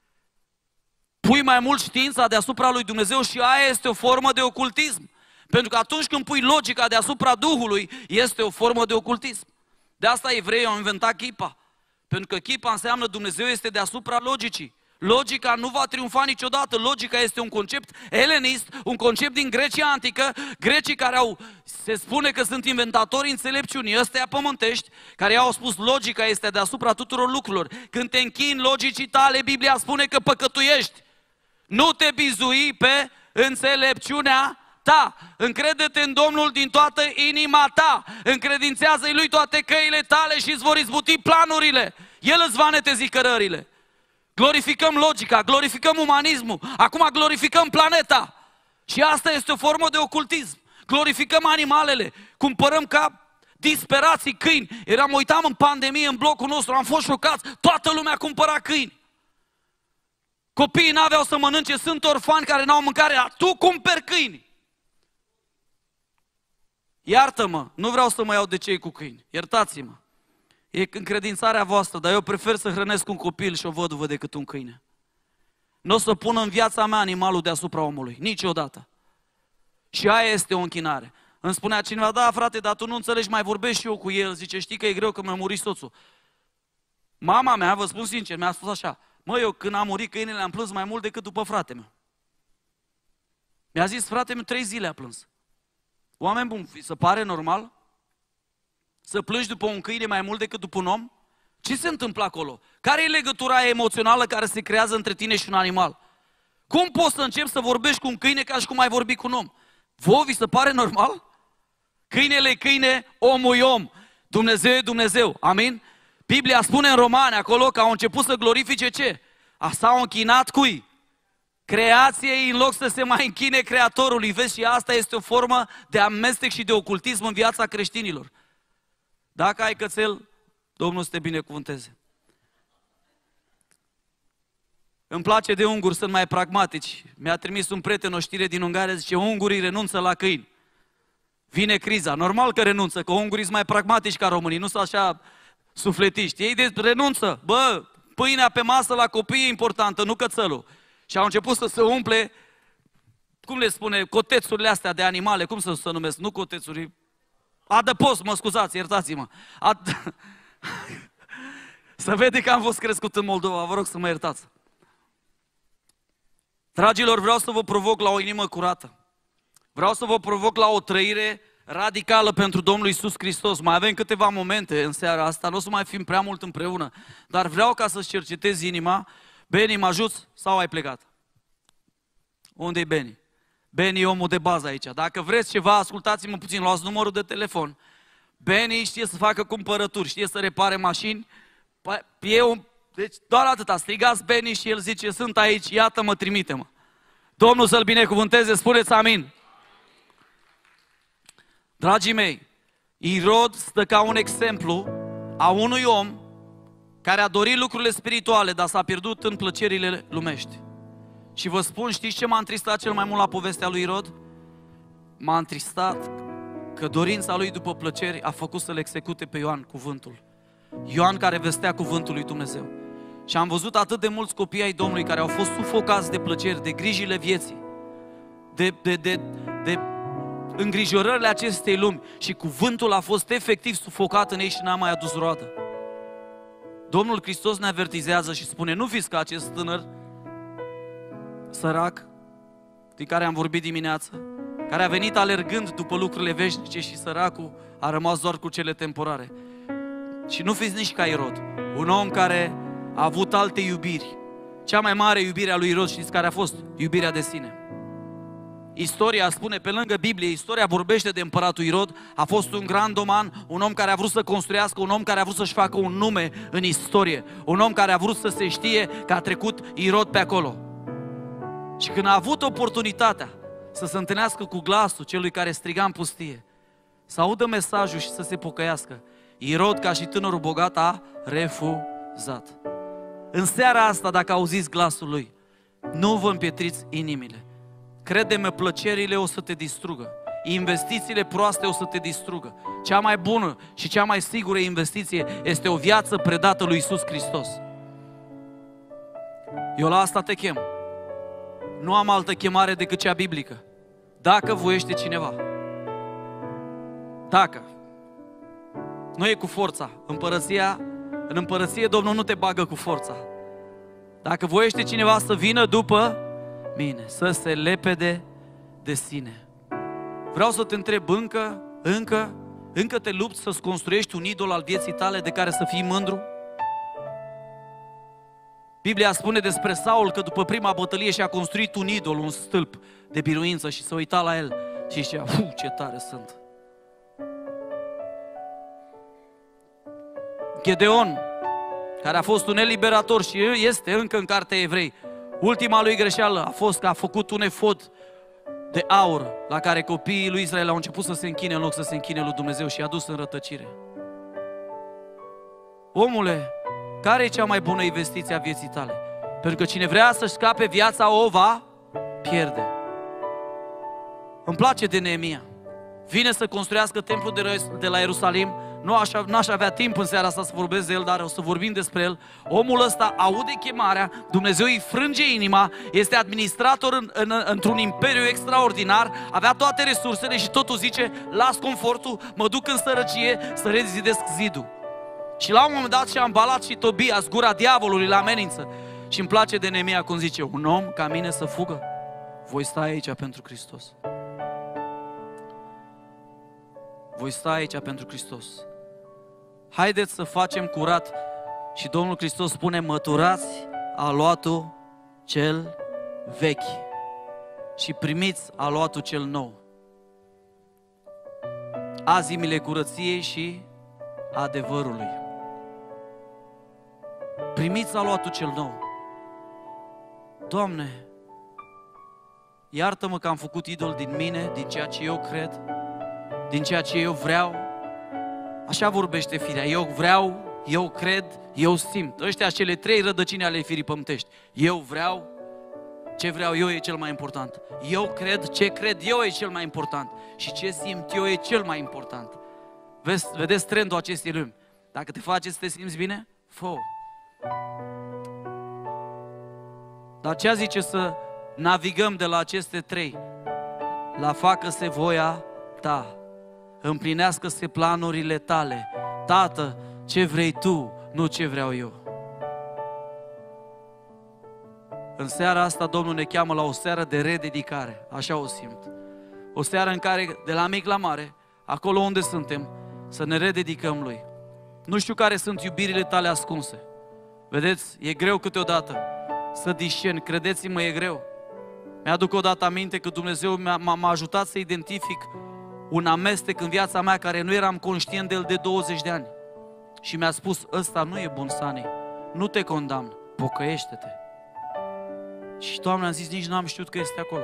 Speaker 1: Pui mai mult știința deasupra lui Dumnezeu și aia este o formă de ocultism. Pentru că atunci când pui logica deasupra Duhului, este o formă de ocultism. De asta evreii au inventat chipa. Pentru că chipa înseamnă Dumnezeu este deasupra logicii. Logica nu va triumfa niciodată. Logica este un concept elenist, un concept din Grecia antică. Grecii care au, se spune că sunt inventatorii înțelepciunii, ăstea pământești, care au spus logica este deasupra tuturor lucrurilor. Când te închini logicii tale, Biblia spune că păcătuiești. Nu te bizui pe înțelepciunea ta. Încrede-te în Domnul din toată inima ta. Încredințează-i Lui toate căile tale și îți vor izbuti planurile. El îți va netezi cărările. Glorificăm logica, glorificăm umanismul, acum glorificăm planeta. Și asta este o formă de ocultism. Glorificăm animalele, cumpărăm ca disperații câini. Eram, uitam în pandemie în blocul nostru, am fost șocați, toată lumea cumpăra câini. Copiii n-aveau să mănânce, sunt orfani care n-au mâncare, dar tu cumperi câini. Iartă-mă, nu vreau să mă iau de cei cu câini, iertați-mă. E încredințarea voastră, dar eu prefer să hrănesc un copil și o văduvă decât un câine. Nu o să pun în viața mea animalul deasupra omului, niciodată. Și aia este o închinare. Îmi spunea cineva, da frate, dar tu nu înțelegi, mai vorbești și eu cu el. Zice, știi că e greu că mi-a murit soțul. Mama mea, vă spun sincer, mi-a spus așa, mă, eu când am murit câinele am plâns mai mult decât după frate meu. Mi-a zis, frate meu, trei zile a plâns. Oameni buni, se pare normal? Să plângi după un câine mai mult decât după un om? Ce se întâmplă acolo? Care e legătura emoțională care se creează între tine și un animal? Cum poți să începi să vorbești cu un câine ca și cum ai vorbi cu un om? Vouă vi se pare normal? Câinele e câine, omul e om. Dumnezeu e Dumnezeu. Amin? Biblia spune în Romani acolo că au început să glorifice ce? A s-au închinat cui? creației în loc să se mai închine Creatorului. Vezi, și asta este o formă de amestec și de ocultism în viața creștinilor. Dacă ai cățel, Domnul să te binecuvânteze. Îmi place de unguri, sunt mai pragmatici. Mi-a trimis un prieten o știre din Ungaria, zice, ungurii renunță la câini. Vine criza. Normal că renunță, că ungurii sunt mai pragmatici ca românii, nu sunt așa sufletiști. Ei de renunță. Bă, pâinea pe masă la copii e importantă, nu cățelul. Și au început să se umple, cum le spune, cotețurile astea de animale, cum să se numesc, nu cotețuri, adăpost, mă scuzați, iertați-mă. Ad... Să vede că am fost crescut în Moldova, vă rog să mă iertați. Dragilor, vreau să vă provoc la o inimă curată. Vreau să vă provoc la o trăire radicală pentru Domnul Iisus Hristos. Mai avem câteva momente în seara asta, nu o să mai fim prea mult împreună, dar vreau ca să-ți cercetezi inima. Beni, mă ajuți sau ai plecat? Unde-i Beni? Beni e omul de bază aici. Dacă vreți ceva, ascultați-mă puțin, luați numărul de telefon. Beni știe să facă cumpărături, știe să repare mașini. E un... Deci doar atâta, strigați Beni și el zice, sunt aici, iată-mă, trimite-mă. Domnul să-l binecuvânteze, spuneți amin. Dragii mei, Irod stă ca un exemplu a unui om care a dorit lucrurile spirituale, dar s-a pierdut în plăcerile lumești. Și vă spun, știți ce m-a întristat cel mai mult la povestea lui Irod? M-a întristat că dorința lui după plăceri a făcut să-l execute pe Ioan cuvântul. Ioan care vestea cuvântul lui Dumnezeu. Și am văzut atât de mulți copii ai Domnului care au fost sufocați de plăceri, de grijile vieții, de, de, de, de îngrijorările acestei lumi și cuvântul a fost efectiv sufocat în ei și n-a mai adus roadă. Domnul Hristos ne avertizează și spune, nu fiți ca acest tânăr sărac, din care am vorbit dimineață, care a venit alergând după lucrurile veșnice și săracul a rămas doar cu cele temporare. Și nu fiți nici ca Irod, un om care a avut alte iubiri. Cea mai mare iubire a lui Irod, știți care a fost? Iubirea de sine. Istoria spune, pe lângă Biblie, istoria vorbește de împăratul Irod, a fost un grandoman, un om care a vrut să construiască, un om care a vrut să-și facă un nume în istorie, un om care a vrut să se știe că a trecut Irod pe acolo. Și când a avut oportunitatea să se întâlnească cu glasul celui care striga în pustie, să audă mesajul și să se pocăiască, Irod, ca și tânărul bogat, a refuzat. În seara asta, dacă auziți glasul lui, nu vă împietriți inimile. Crede-mă, plăcerile o să te distrugă. Investițiile proaste o să te distrugă. Cea mai bună și cea mai sigură investiție este o viață predată lui Iisus Hristos. Eu la asta te chem. Nu am altă chemare decât cea biblică. Dacă voiește cineva. Dacă. Nu e cu forța. Împărăția, în împărăție Domnul nu te bagă cu forța. Dacă voiește cineva să vină după mine, să se lepede de sine. Vreau să te întreb, încă, încă, încă te lupți să-ți construiești un idol al vieții tale de care să fii mândru? Biblia spune despre Saul că după prima bătălie și-a construit un idol, un stâlp de biruință și s-a uitat la el și zicea, fu, ce tare sunt. Gedeon, care a fost un eliberator și este încă în cartea Evrei, ultima lui greșeală a fost că a făcut un efod de aur la care copiii lui Israel au început să se închine în loc să se închine lui Dumnezeu și i-a dus în rătăcire. Omule, care e cea mai bună investiție a vieții tale? Pentru că cine vrea să-și scape viața o va pierde. Îmi place de Neemia. Vine să construiască templul de la Ierusalim. Nu aș, n-aș avea timp în seara asta să vorbesc de el, dar o să vorbim despre el. Omul ăsta aude chemarea, Dumnezeu îi frânge inima, este administrator în, în, într-un imperiu extraordinar, avea toate resursele și totul zice, las confortul, mă duc în sărăcie să rezidesc zidul. Și la un moment dat și-a îmbalat și Tobia, gura diavolului, la amenință. Și îmi place de Neemia cum zice, un om ca mine să fugă, voi sta aici pentru Hristos. Voi sta aici pentru Hristos. Haideți să facem curat. Și Domnul Hristos spune, măturați aluatul cel vechi și primiți aluatul cel nou. Azimile curăției și adevărului. Primiți aluatul cel nou. Doamne, iartă-mă că am făcut idol din mine, din ceea ce eu cred, din ceea ce eu vreau. Așa vorbește firea. Eu vreau, eu cred, eu simt. Ăștia cele trei rădăcini ale firii pământești. Eu vreau, ce vreau eu e cel mai important. Eu cred, ce cred eu e cel mai important. Și ce simt eu e cel mai important. Vezi, vedeți trendul acestei lumi. Dacă te face să te simți bine, fă-o. Dar ce zice să navigăm de la aceste trei? La facă-se voia ta, împlinească-se planurile tale. Tată, ce vrei tu, nu ce vreau eu. În seara asta Domnul ne cheamă la o seară de rededicare, așa o simt. O seară în care, de la mic la mare, acolo unde suntem, să ne rededicăm Lui. Nu știu care sunt iubirile tale ascunse. Vedeți, e greu câteodată să discern, credeți-mă, e greu. Mi-aduc odată aminte că Dumnezeu m-a ajutat să identific un amestec în viața mea care nu eram conștient de el de douăzeci de ani. Și mi-a spus, ăsta nu e bun, Sani, nu te condamn, pocăiește-te. Și Doamne, am zis, nici n-am știut că este acolo.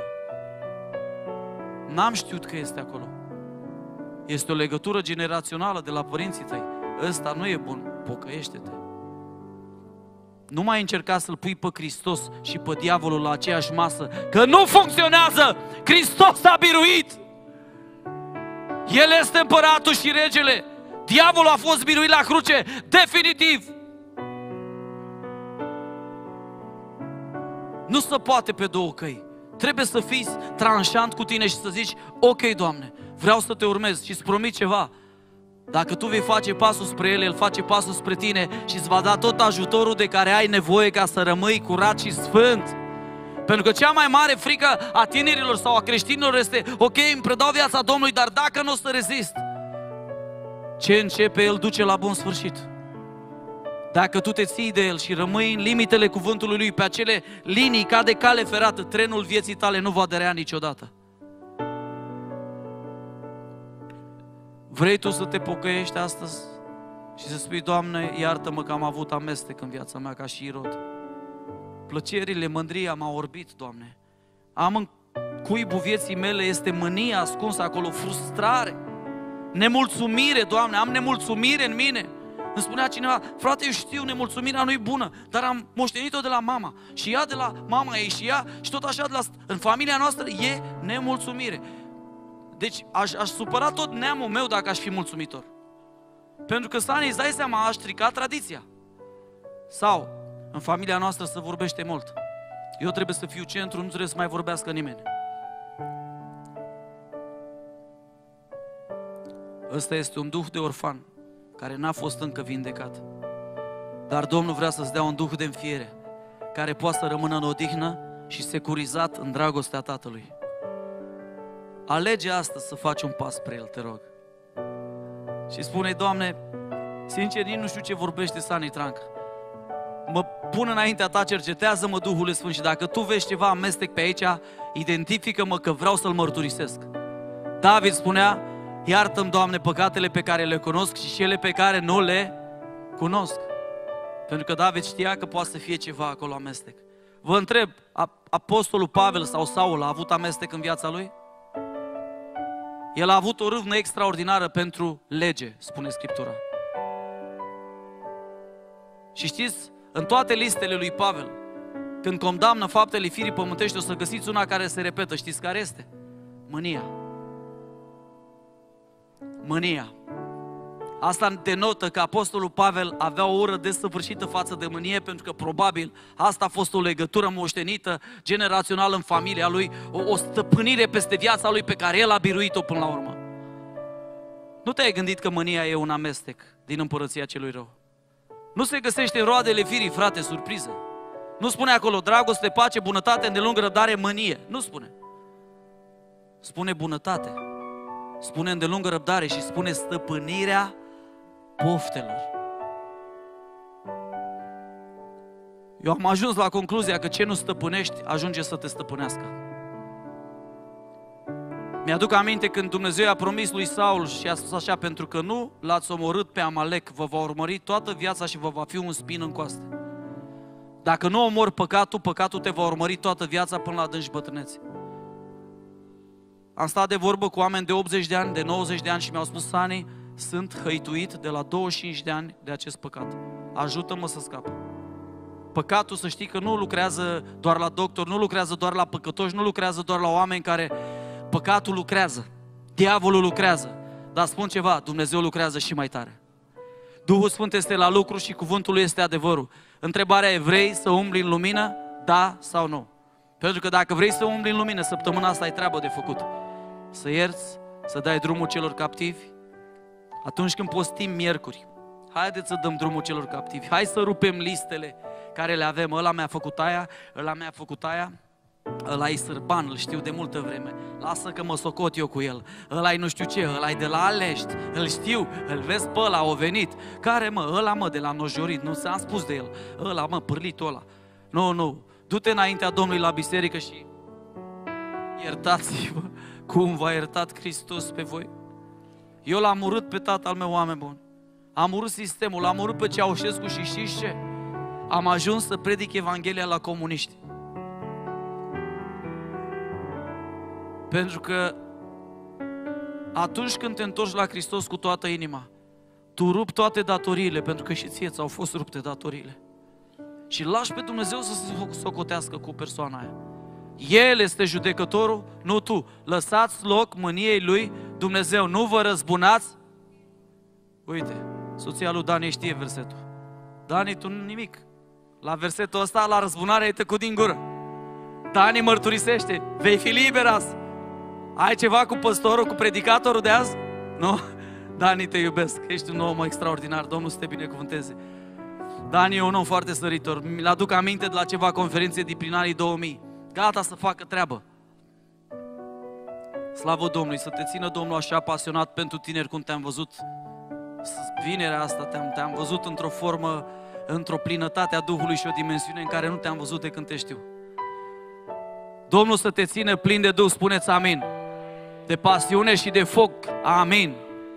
Speaker 1: N-am știut că este acolo. Este o legătură generațională de la părinții tăi. Ăsta nu e bun, pocăiește-te. Nu mai încerca să-L pui pe Hristos și pe diavolul la aceeași masă, că nu funcționează! Hristos a biruit! El este împăratul și regele. Diavolul a fost biruit la cruce, definitiv! Nu se poate pe două căi. Trebuie să fii tranșant cu tine și să zici, ok, Doamne, vreau să te urmez și îți promit ceva. Dacă tu vei face pasul spre El, El face pasul spre tine și îți va da tot ajutorul de care ai nevoie ca să rămâi curat și sfânt. Pentru că cea mai mare frică a tinerilor sau a creștinilor este, ok, îmi predau viața Domnului, dar dacă nu o să rezist, ce începe El duce la bun sfârșit. Dacă tu te ții de El și rămâi în limitele cuvântului Lui, pe acele linii ca de cale ferată, trenul vieții tale nu va derea niciodată. Vrei tu să te pocăiești astăzi și să spui, Doamne, iartă-mă că am avut amestec în viața mea ca și Irod. Plăcerile, mândria m-au orbit, Doamne. Am în cuibul vieții mele, este mânia ascunsă acolo, frustrare, nemulțumire, Doamne, am nemulțumire în mine. Îmi spunea cineva, frate, eu știu, nemulțumirea nu-i bună, dar am moștenit-o de la mama și ea de la mama ei și ea și tot așa de la... În familia noastră e nemulțumire. Deci aș, aș supăra tot neamul meu dacă aș fi mulțumitor. Pentru că, Sani, îți dai seama, aș strica tradiția. Sau, în familia noastră se vorbește mult. Eu trebuie să fiu centru, nu trebuie să mai vorbească nimeni. Ăsta este un duh de orfan care n-a fost încă vindecat. Dar Domnul vrea să-ți dea un duh de înfiere care poate să rămână în odihnă și securizat în dragostea Tatălui. Alege astăzi să faci un pas spre El, te rog. Și spune, Doamne, sincer, nici nu știu ce vorbește Sani Tranca. Mă pun înaintea Ta, cercetează-mă, Duhul Sfânt, și dacă Tu vezi ceva amestec pe aici, identifică-mă că vreau să-L mărturisesc. David spunea, iartă-mi, Doamne, păcatele pe care le cunosc și cele pe care nu le cunosc. Pentru că David știa că poate să fie ceva acolo amestec. Vă întreb, apostolul Pavel sau Saul a avut amestec în viața lui? El a avut o râvnă extraordinară pentru lege, spune Scriptura. Și știți, în toate listele lui Pavel, când condamnă faptele firii pământești, o să găsiți una care se repetă. Știți care este? Mânia. Mânia. Asta denotă că apostolul Pavel avea o ură desăvârșită față de mânie, pentru că probabil asta a fost o legătură moștenită generațională în familia lui, o, o stăpânire peste viața lui pe care el a biruit-o până la urmă. Nu te-ai gândit că mânia e un amestec din împărăția celui rău? Nu se găsește în roadele firii, frate, surpriză. Nu spune acolo dragoste, pace, bunătate, îndelungă răbdare, mânie. Nu spune. Spune bunătate. Spune îndelungă răbdare și spune stăpânirea poftelor. Eu am ajuns la concluzia că ce nu stăpânești ajunge să te stăpânească. Mi-aduc aminte când Dumnezeu a promis lui Saul și a spus așa, pentru că nu l-ați omorât pe Amalek, vă va urmări toată viața și vă va fi un spin în coaste. Dacă nu omori păcatul, păcatul te va urmări toată viața până la adânci bătrânețe. Am stat de vorbă cu oameni de optzeci de ani, de nouăzeci de ani și mi-au spus: Sani, sunt hăituit de la douăzeci și cinci de ani de acest păcat. Ajută-mă să scap. Păcatul, să știi că nu lucrează doar la doctor, nu lucrează doar la păcătoși, nu lucrează doar la oameni care... Păcatul lucrează, diavolul lucrează, dar spun ceva, Dumnezeu lucrează și mai tare. Duhul Sfânt este la lucru și cuvântul lui este adevărul. Întrebarea e: vrei să umbli în lumină? Da sau nu? Pentru că dacă vrei să umbli în lumină, săptămâna asta ai treabă de făcut. Să ierți, să dai drumul celor captivi. Atunci când postim miercuri, haideți să dăm drumul celor captivi. Hai să rupem listele care le avem. Ăla mi-a făcut aia, ăla mi-a făcut aia. Ăla-i sărban, îl știu de multă vreme. Lasă că mă socot eu cu el. Ăla-i nu știu ce, ăla-i de la Alești. Îl știu, îl vezi pe ăla, a venit. Care mă? Ăla mă, de la Nojorit. Nu ți-am spus de el. Ăla mă, pârlitul ăla. Nu, nu. Du-te înaintea Domnului la biserică și iertați-vă cum v-a iertat Hristos pe voi. Eu l-am urât pe tatăl meu, oameni buni. Am urât sistemul, l-am urât pe Ceaușescu și știți ce? Am ajuns să predic Evanghelia la comuniști. Pentru că atunci când te întorci la Hristos cu toată inima, tu rupi toate datoriile, pentru că și ție ți-au fost rupte datoriile. Și lași pe Dumnezeu să se socotească cu persoana aia. El este judecătorul, nu tu. Lăsați loc mâniei lui Dumnezeu. Nu vă răzbunați. Uite, soția lui Dani știe versetul. Dani, tu nimic. La versetul ăsta, la răzbunare, ai tăcut din gură. Dani mărturisește: vei fi liber azi. Ai ceva cu păstorul, cu predicatorul de azi? Nu? Dani, te iubesc. Ești un om extraordinar. Domnul să te binecuvânteze. Dani e un om foarte săritor. Mi-l aduc aminte de la ceva conferințe din prin anii două mii. Gata să facă treabă. Slavă Domnului, să te țină Domnul așa pasionat pentru tineri cum te-am văzut vinerea asta, te-am, te-am văzut într-o formă, într-o plinătate a Duhului și o dimensiune în care nu te-am văzut de când te știu. Domnul să te țină plin de Duh, spuneți amin. De pasiune și de foc, amin.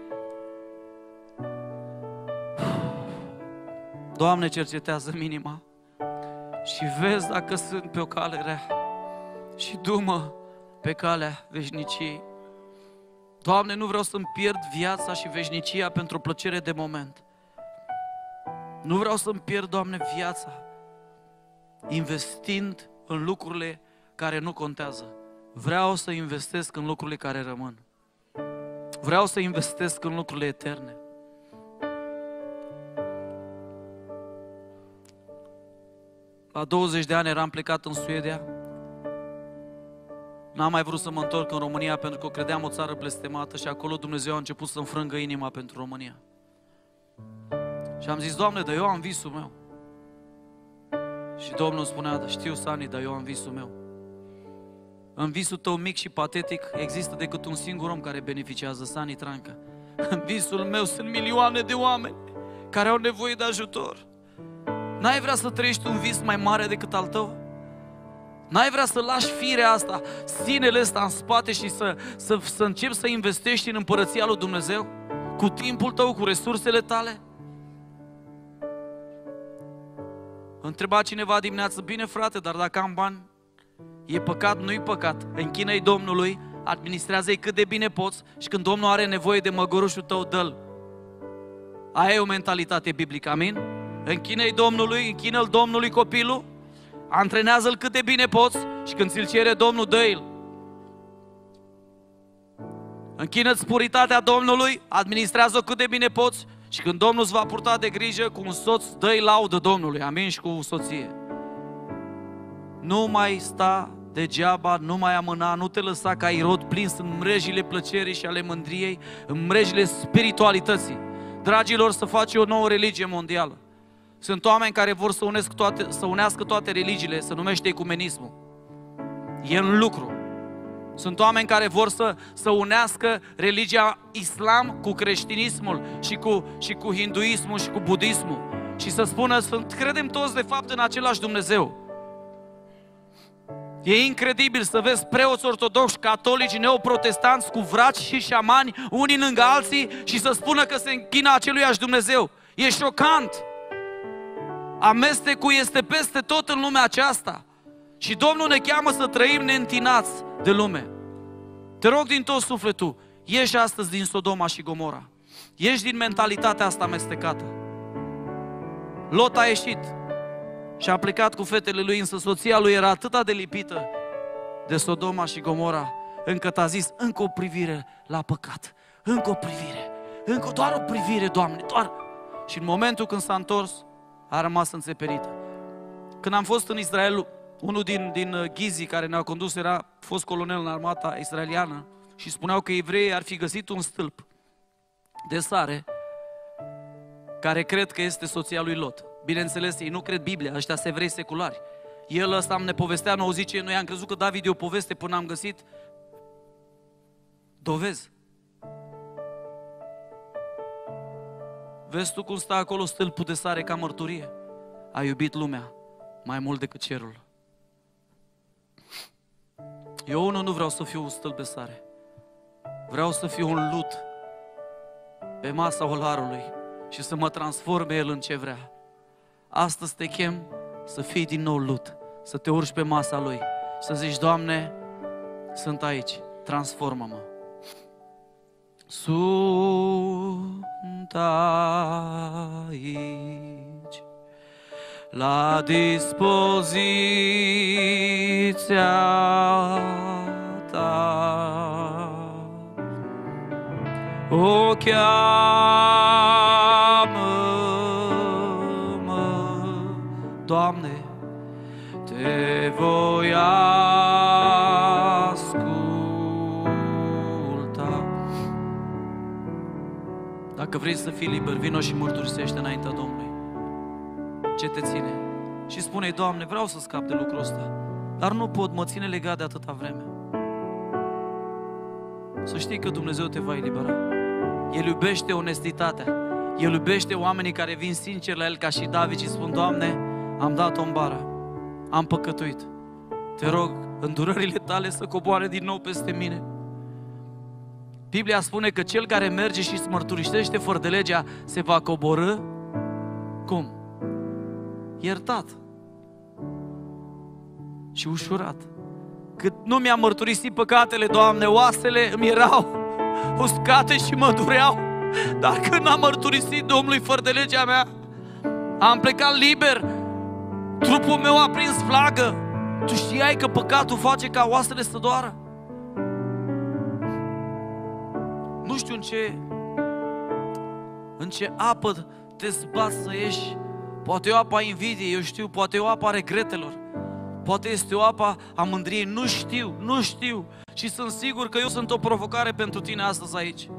Speaker 1: Doamne, cercetează-mi inima și vezi dacă sunt pe o cale rea și du-mă pe calea veșniciei. Doamne, nu vreau să-mi pierd viața și veșnicia pentru o plăcere de moment. Nu vreau să-mi pierd, Doamne, viața investind în lucrurile care nu contează. Vreau să investesc în lucrurile care rămân. Vreau să investesc în lucrurile eterne. La douăzeci de ani eram plecat în Suedia. N-am mai vrut să mă întorc în România pentru că o credeam o țară blestemată și acolo Dumnezeu a început să-mi frângă inima pentru România. Și am zis: Doamne, dar eu am visul meu. Și Domnul spunea: știu, Sani, dar eu am visul meu. În visul tău mic și patetic există decât un singur om care beneficiază, Sani Trancă. În visul meu sunt milioane de oameni care au nevoie de ajutor. N-ai vrea să trăiești un vis mai mare decât al tău? N-ai vrea să lași firea asta, sinele ăsta în spate și să, să, să începi să investești în împărăția lui Dumnezeu? Cu timpul tău, cu resursele tale? Întreba cineva dimineață: bine frate, dar dacă am bani, e păcat? Nu-i păcat. Închină-i Domnului, administrează-i cât de bine poți și când Domnul are nevoie de măgărușul tău, dă-l. Aia e o mentalitate biblică, amin? Închină-i Domnului, închină-l Domnului copilul, antrenează-l cât de bine poți și când ți-l cere Domnul, dă-i-l. Închină-ți puritatea Domnului, administrează-o cât de bine poți și când Domnul îți va purta de grijă cu un soț, dă-i laudă Domnului, amin, și cu soție. Nu mai sta degeaba, nu mai amâna, nu te lăsa ca Irod prins în mrejile plăcerii și ale mândriei, în mrejile spiritualității. Dragilor, să faci o nouă religie mondială. Sunt oameni care vor să, unesc toate, să unească toate religiile, se numește ecumenismul. E în lucru. Sunt oameni care vor să, să unească religia islam cu creștinismul și cu, și cu hinduismul și cu budismul. Și să spună: credem toți de fapt în același Dumnezeu. E incredibil să vezi preoți ortodoxi, catolici, neoprotestanți cu vraci și șamani, unii lângă alții, și să spună că se închină aceluiași Dumnezeu. E șocant! Amestecul este peste tot în lumea aceasta. Și Domnul ne cheamă să trăim neîntinați de lume. Te rog din tot sufletul, ieși astăzi din Sodoma și Gomora. Ieși din mentalitatea asta amestecată. Lot a ieșit și a plecat cu fetele lui, însă soția lui era atât de lipită de Sodoma și Gomora, încât a zis, încă o privire la păcat, încă o privire, încă doar o privire, Doamne, doar. Și în momentul când s-a întors, a rămas înțepenită. Când am fost în Israel, unul din, din ghizii care ne-au condus era fost colonel în armata israeliană și spuneau că evreii ar fi găsit un stâlp de sare care cred că este soția lui Lot. Bineînțeles, ei nu cred Biblia, ăștia sunt evrei seculari. El ăsta ne povestea, nouă zice, noi am crezut că David e o poveste până am găsit dovezi. Vezi tu cum stă acolo stâlpul de sare ca mărturie? A iubit lumea mai mult decât cerul. Eu unul nu vreau să fiu un stâlp de sare. Vreau să fiu un lut pe masa olarului și să mă transforme el în ce vrea. Astăzi te chem să fii din nou lut, să te urci pe masa lui, să zici, Doamne, sunt aici, transformă-mă. Sunt aici, la dispoziția ta. O cheamă-mă, Doamne, te voi asculta. Dacă vrei să fii liber, vino și mărturisește înaintea Domnului ce te ține. Și spune-i, Doamne, vreau să scap de lucrul ăsta, dar nu pot, mă ține legat de atâta vreme. Să știi că Dumnezeu te va elibera. El iubește onestitatea. El iubește oamenii care vin sincer la El, ca și David, și spun, Doamne, am dat-o în bară, am păcătuit. Te rog, îndurările tale să coboare din nou peste mine. Biblia spune că cel care merge și îți mărturisește fără de legea se va coborî, cum? Iertat și ușurat. Cât nu mi-a mărturisit păcatele, Doamne, oasele îmi erau uscate și mă dureau. Dar când am mărturisit Domnului fără de legea mea, am plecat liber, trupul meu a prins flagă. Tu știai că păcatul face ca oasele să doară? Nu știu în ce în ce apă te zbați să ieși. Poate e o apă a invidiei, eu știu, poate e o apă a regretelor, poate este o apă a mândriei, nu știu, nu știu. Și sunt sigur că eu sunt o provocare pentru tine astăzi aici.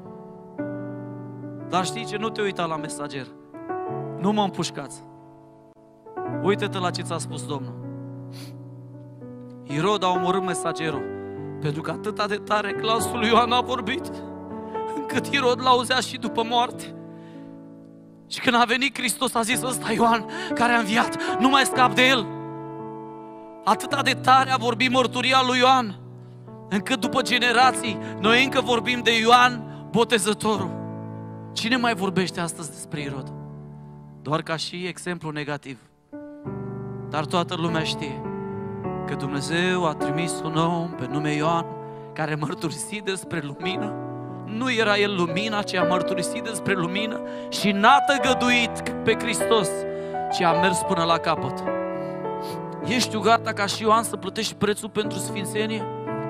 Speaker 1: Dar știi ce? Nu te uita la mesager. Nu mă împușcați. Uită-te la ce ți-a spus Domnul. Irod a omorât mesagerul pentru că atâta de tare glasul lui Ioan a vorbit, încât Irod l-auzea și după moarte. Și când a venit Hristos, a zis, ăsta Ioan care a înviat, nu mai scap de el. Atâta de tare a vorbit mărturia lui Ioan, încât după generații noi încă vorbim de Ioan Botezătorul. Cine mai vorbește astăzi despre Irod? Doar ca și exemplu negativ. Dar toată lumea știe că Dumnezeu a trimis un om pe nume Ioan, care mărturisi despre lumină. Nu era el lumina, ci a mărturisit despre lumină și n-a tăgăduit pe Hristos, ci a mers până la capăt. Ești tu gata ca și Ioan să plătești prețul pentru sfințenie?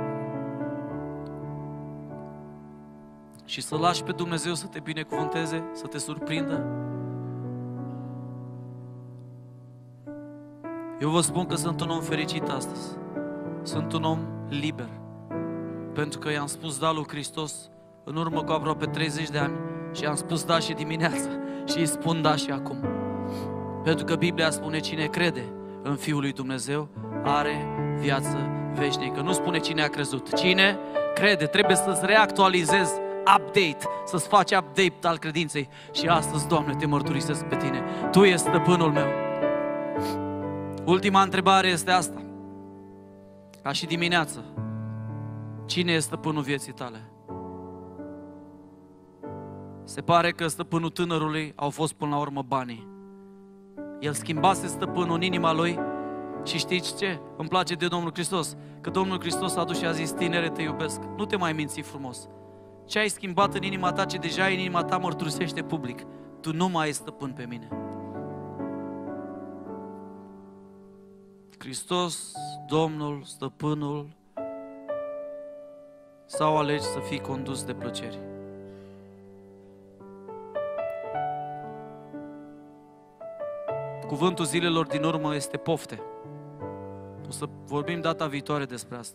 Speaker 1: Și să lași pe Dumnezeu să te binecuvânteze, să te surprindă? Eu vă spun că sunt un om fericit astăzi. Sunt un om liber. Pentru că i-am spus da lui Hristos în urmă cu aproape treizeci de ani și am spus da și dimineața și îi spun da și acum. Pentru că Biblia spune, cine crede în Fiul lui Dumnezeu are viață veșnică. Nu spune cine a crezut. Cine crede, trebuie să-ți reactualizezi, update, să-ți faci update al credinței. Și astăzi, Doamne, te mărturisesc pe tine. Tu ești stăpânul meu. Ultima întrebare este asta. Ca și dimineață. Cine este stăpânul vieții tale? Se pare că stăpânul tânărului au fost până la urmă banii. El schimbase stăpânul în inima lui Și știți ce? Îmi place de Domnul Hristos. Că Domnul Hristos a dus și a zis, tinere, te iubesc. Nu te mai minți frumos. Ce ai schimbat în inima ta, ce deja în inima ta mărturisește public. Tu nu mai ai stăpân pe mine. Hristos, Domnul, stăpânul, sau alegi să fii condus de plăceri? Cuvântul zilelor din urmă este pofte. O să vorbim data viitoare despre asta.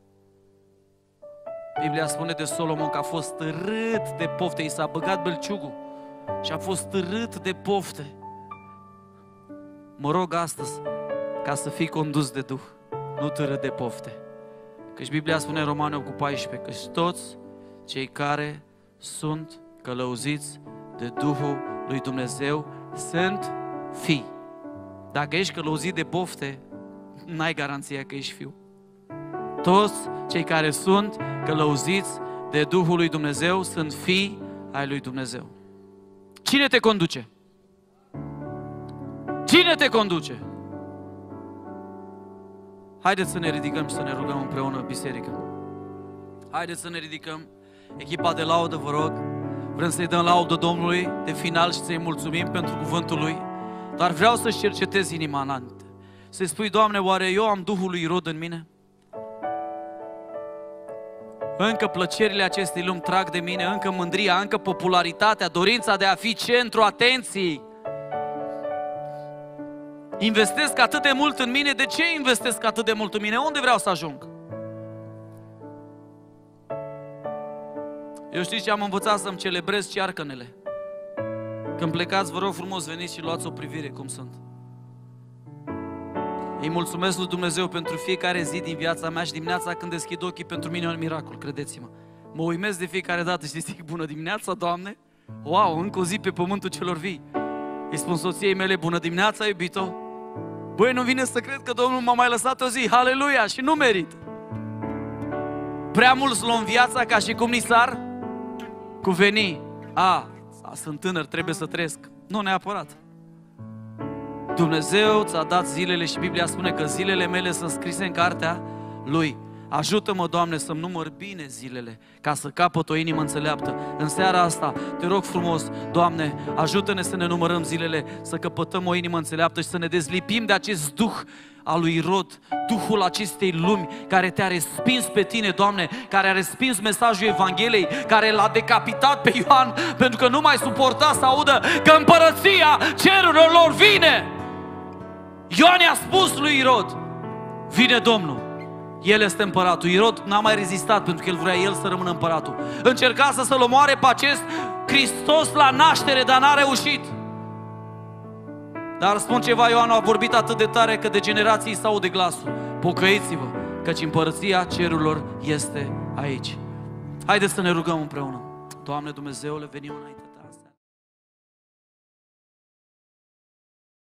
Speaker 1: Biblia spune de Solomon că a fost târât de pofte, i s-a băgat belciugul și a fost târât de pofte. Mă rog astăzi ca să fii condus de Duh, nu târât de pofte. Căci Biblia spune în Romani opt cu paisprezece, căci toți cei care sunt călăuziți de Duhul lui Dumnezeu sunt fii. Dacă ești călăuzit de pofte, n-ai garanția că ești fiu. Toți cei care sunt călăuziți de Duhul lui Dumnezeu sunt fii ai lui Dumnezeu. Cine te conduce? Cine te conduce? Haideți să ne ridicăm și să ne rugăm împreună, biserică. Haideți să ne ridicăm. Echipa de laudă, vă rog. Vrem să-i dăm laudă Domnului de final și să-i mulțumim pentru cuvântul Lui. Dar vreau să-și cercetez inima înainte. Să-i spui, Doamne, oare eu am Duhul lui Irod în mine? Încă plăcerile acestei lumi trag de mine, încă mândria, încă popularitatea, dorința de a fi centru atenției. Investesc atât de mult în mine, de ce investesc atât de mult în mine? Unde vreau să ajung? Eu știți ce am învățat? Să-mi celebrez cearcănele. Când plecați, vă rog frumos, veniți și luați o privire cum sunt. Îi mulțumesc lui Dumnezeu pentru fiecare zi din viața mea și dimineața când deschid ochii, pentru mine e un miracol, credeți-mă. Mă uimesc de fiecare dată și zic, bună dimineața, Doamne! Wow, încă o zi pe pământul celor vii. Îi spun soției mele, bună dimineața, iubito! Băi, nu vine să cred că Domnul m-a mai lăsat o zi, haleluia, și nu merit. Prea mulți luăm viața ca și cum ni s-ar cuveni. A, sunt tânăr, trebuie să trăiesc. Nu neapărat. Dumnezeu ți-a dat zilele și Biblia spune că zilele mele sunt scrise în cartea Lui. Ajută-mă, Doamne, să-mi număr bine zilele, ca să capăt o inimă înțeleaptă. În seara asta, te rog frumos, Doamne, ajută-ne să ne numărăm zilele, să căpătăm o inimă înțeleaptă și să ne dezlipim de acest duh al lui Irod, duhul acestei lumi care te-a respins pe tine, Doamne, care a respins mesajul Evangheliei, care l-a decapitat pe Ioan, pentru că nu mai suporta să audă că împărăția cerurilor lor vine. Ioan i-a spus lui Irod, vine Domnul. El este împăratul. Irod n-a mai rezistat pentru că el vrea el să rămână împăratul. Încerca să să-l omoare pe acest Hristos la naștere, dar n-a reușit. Dar spun ceva, Ioan a vorbit atât de tare că de generații s-aude glasul. Pocăiți-vă, căci împărăția cerurilor este aici. Haideți să ne rugăm împreună. Doamne Dumnezeule, venim înainte.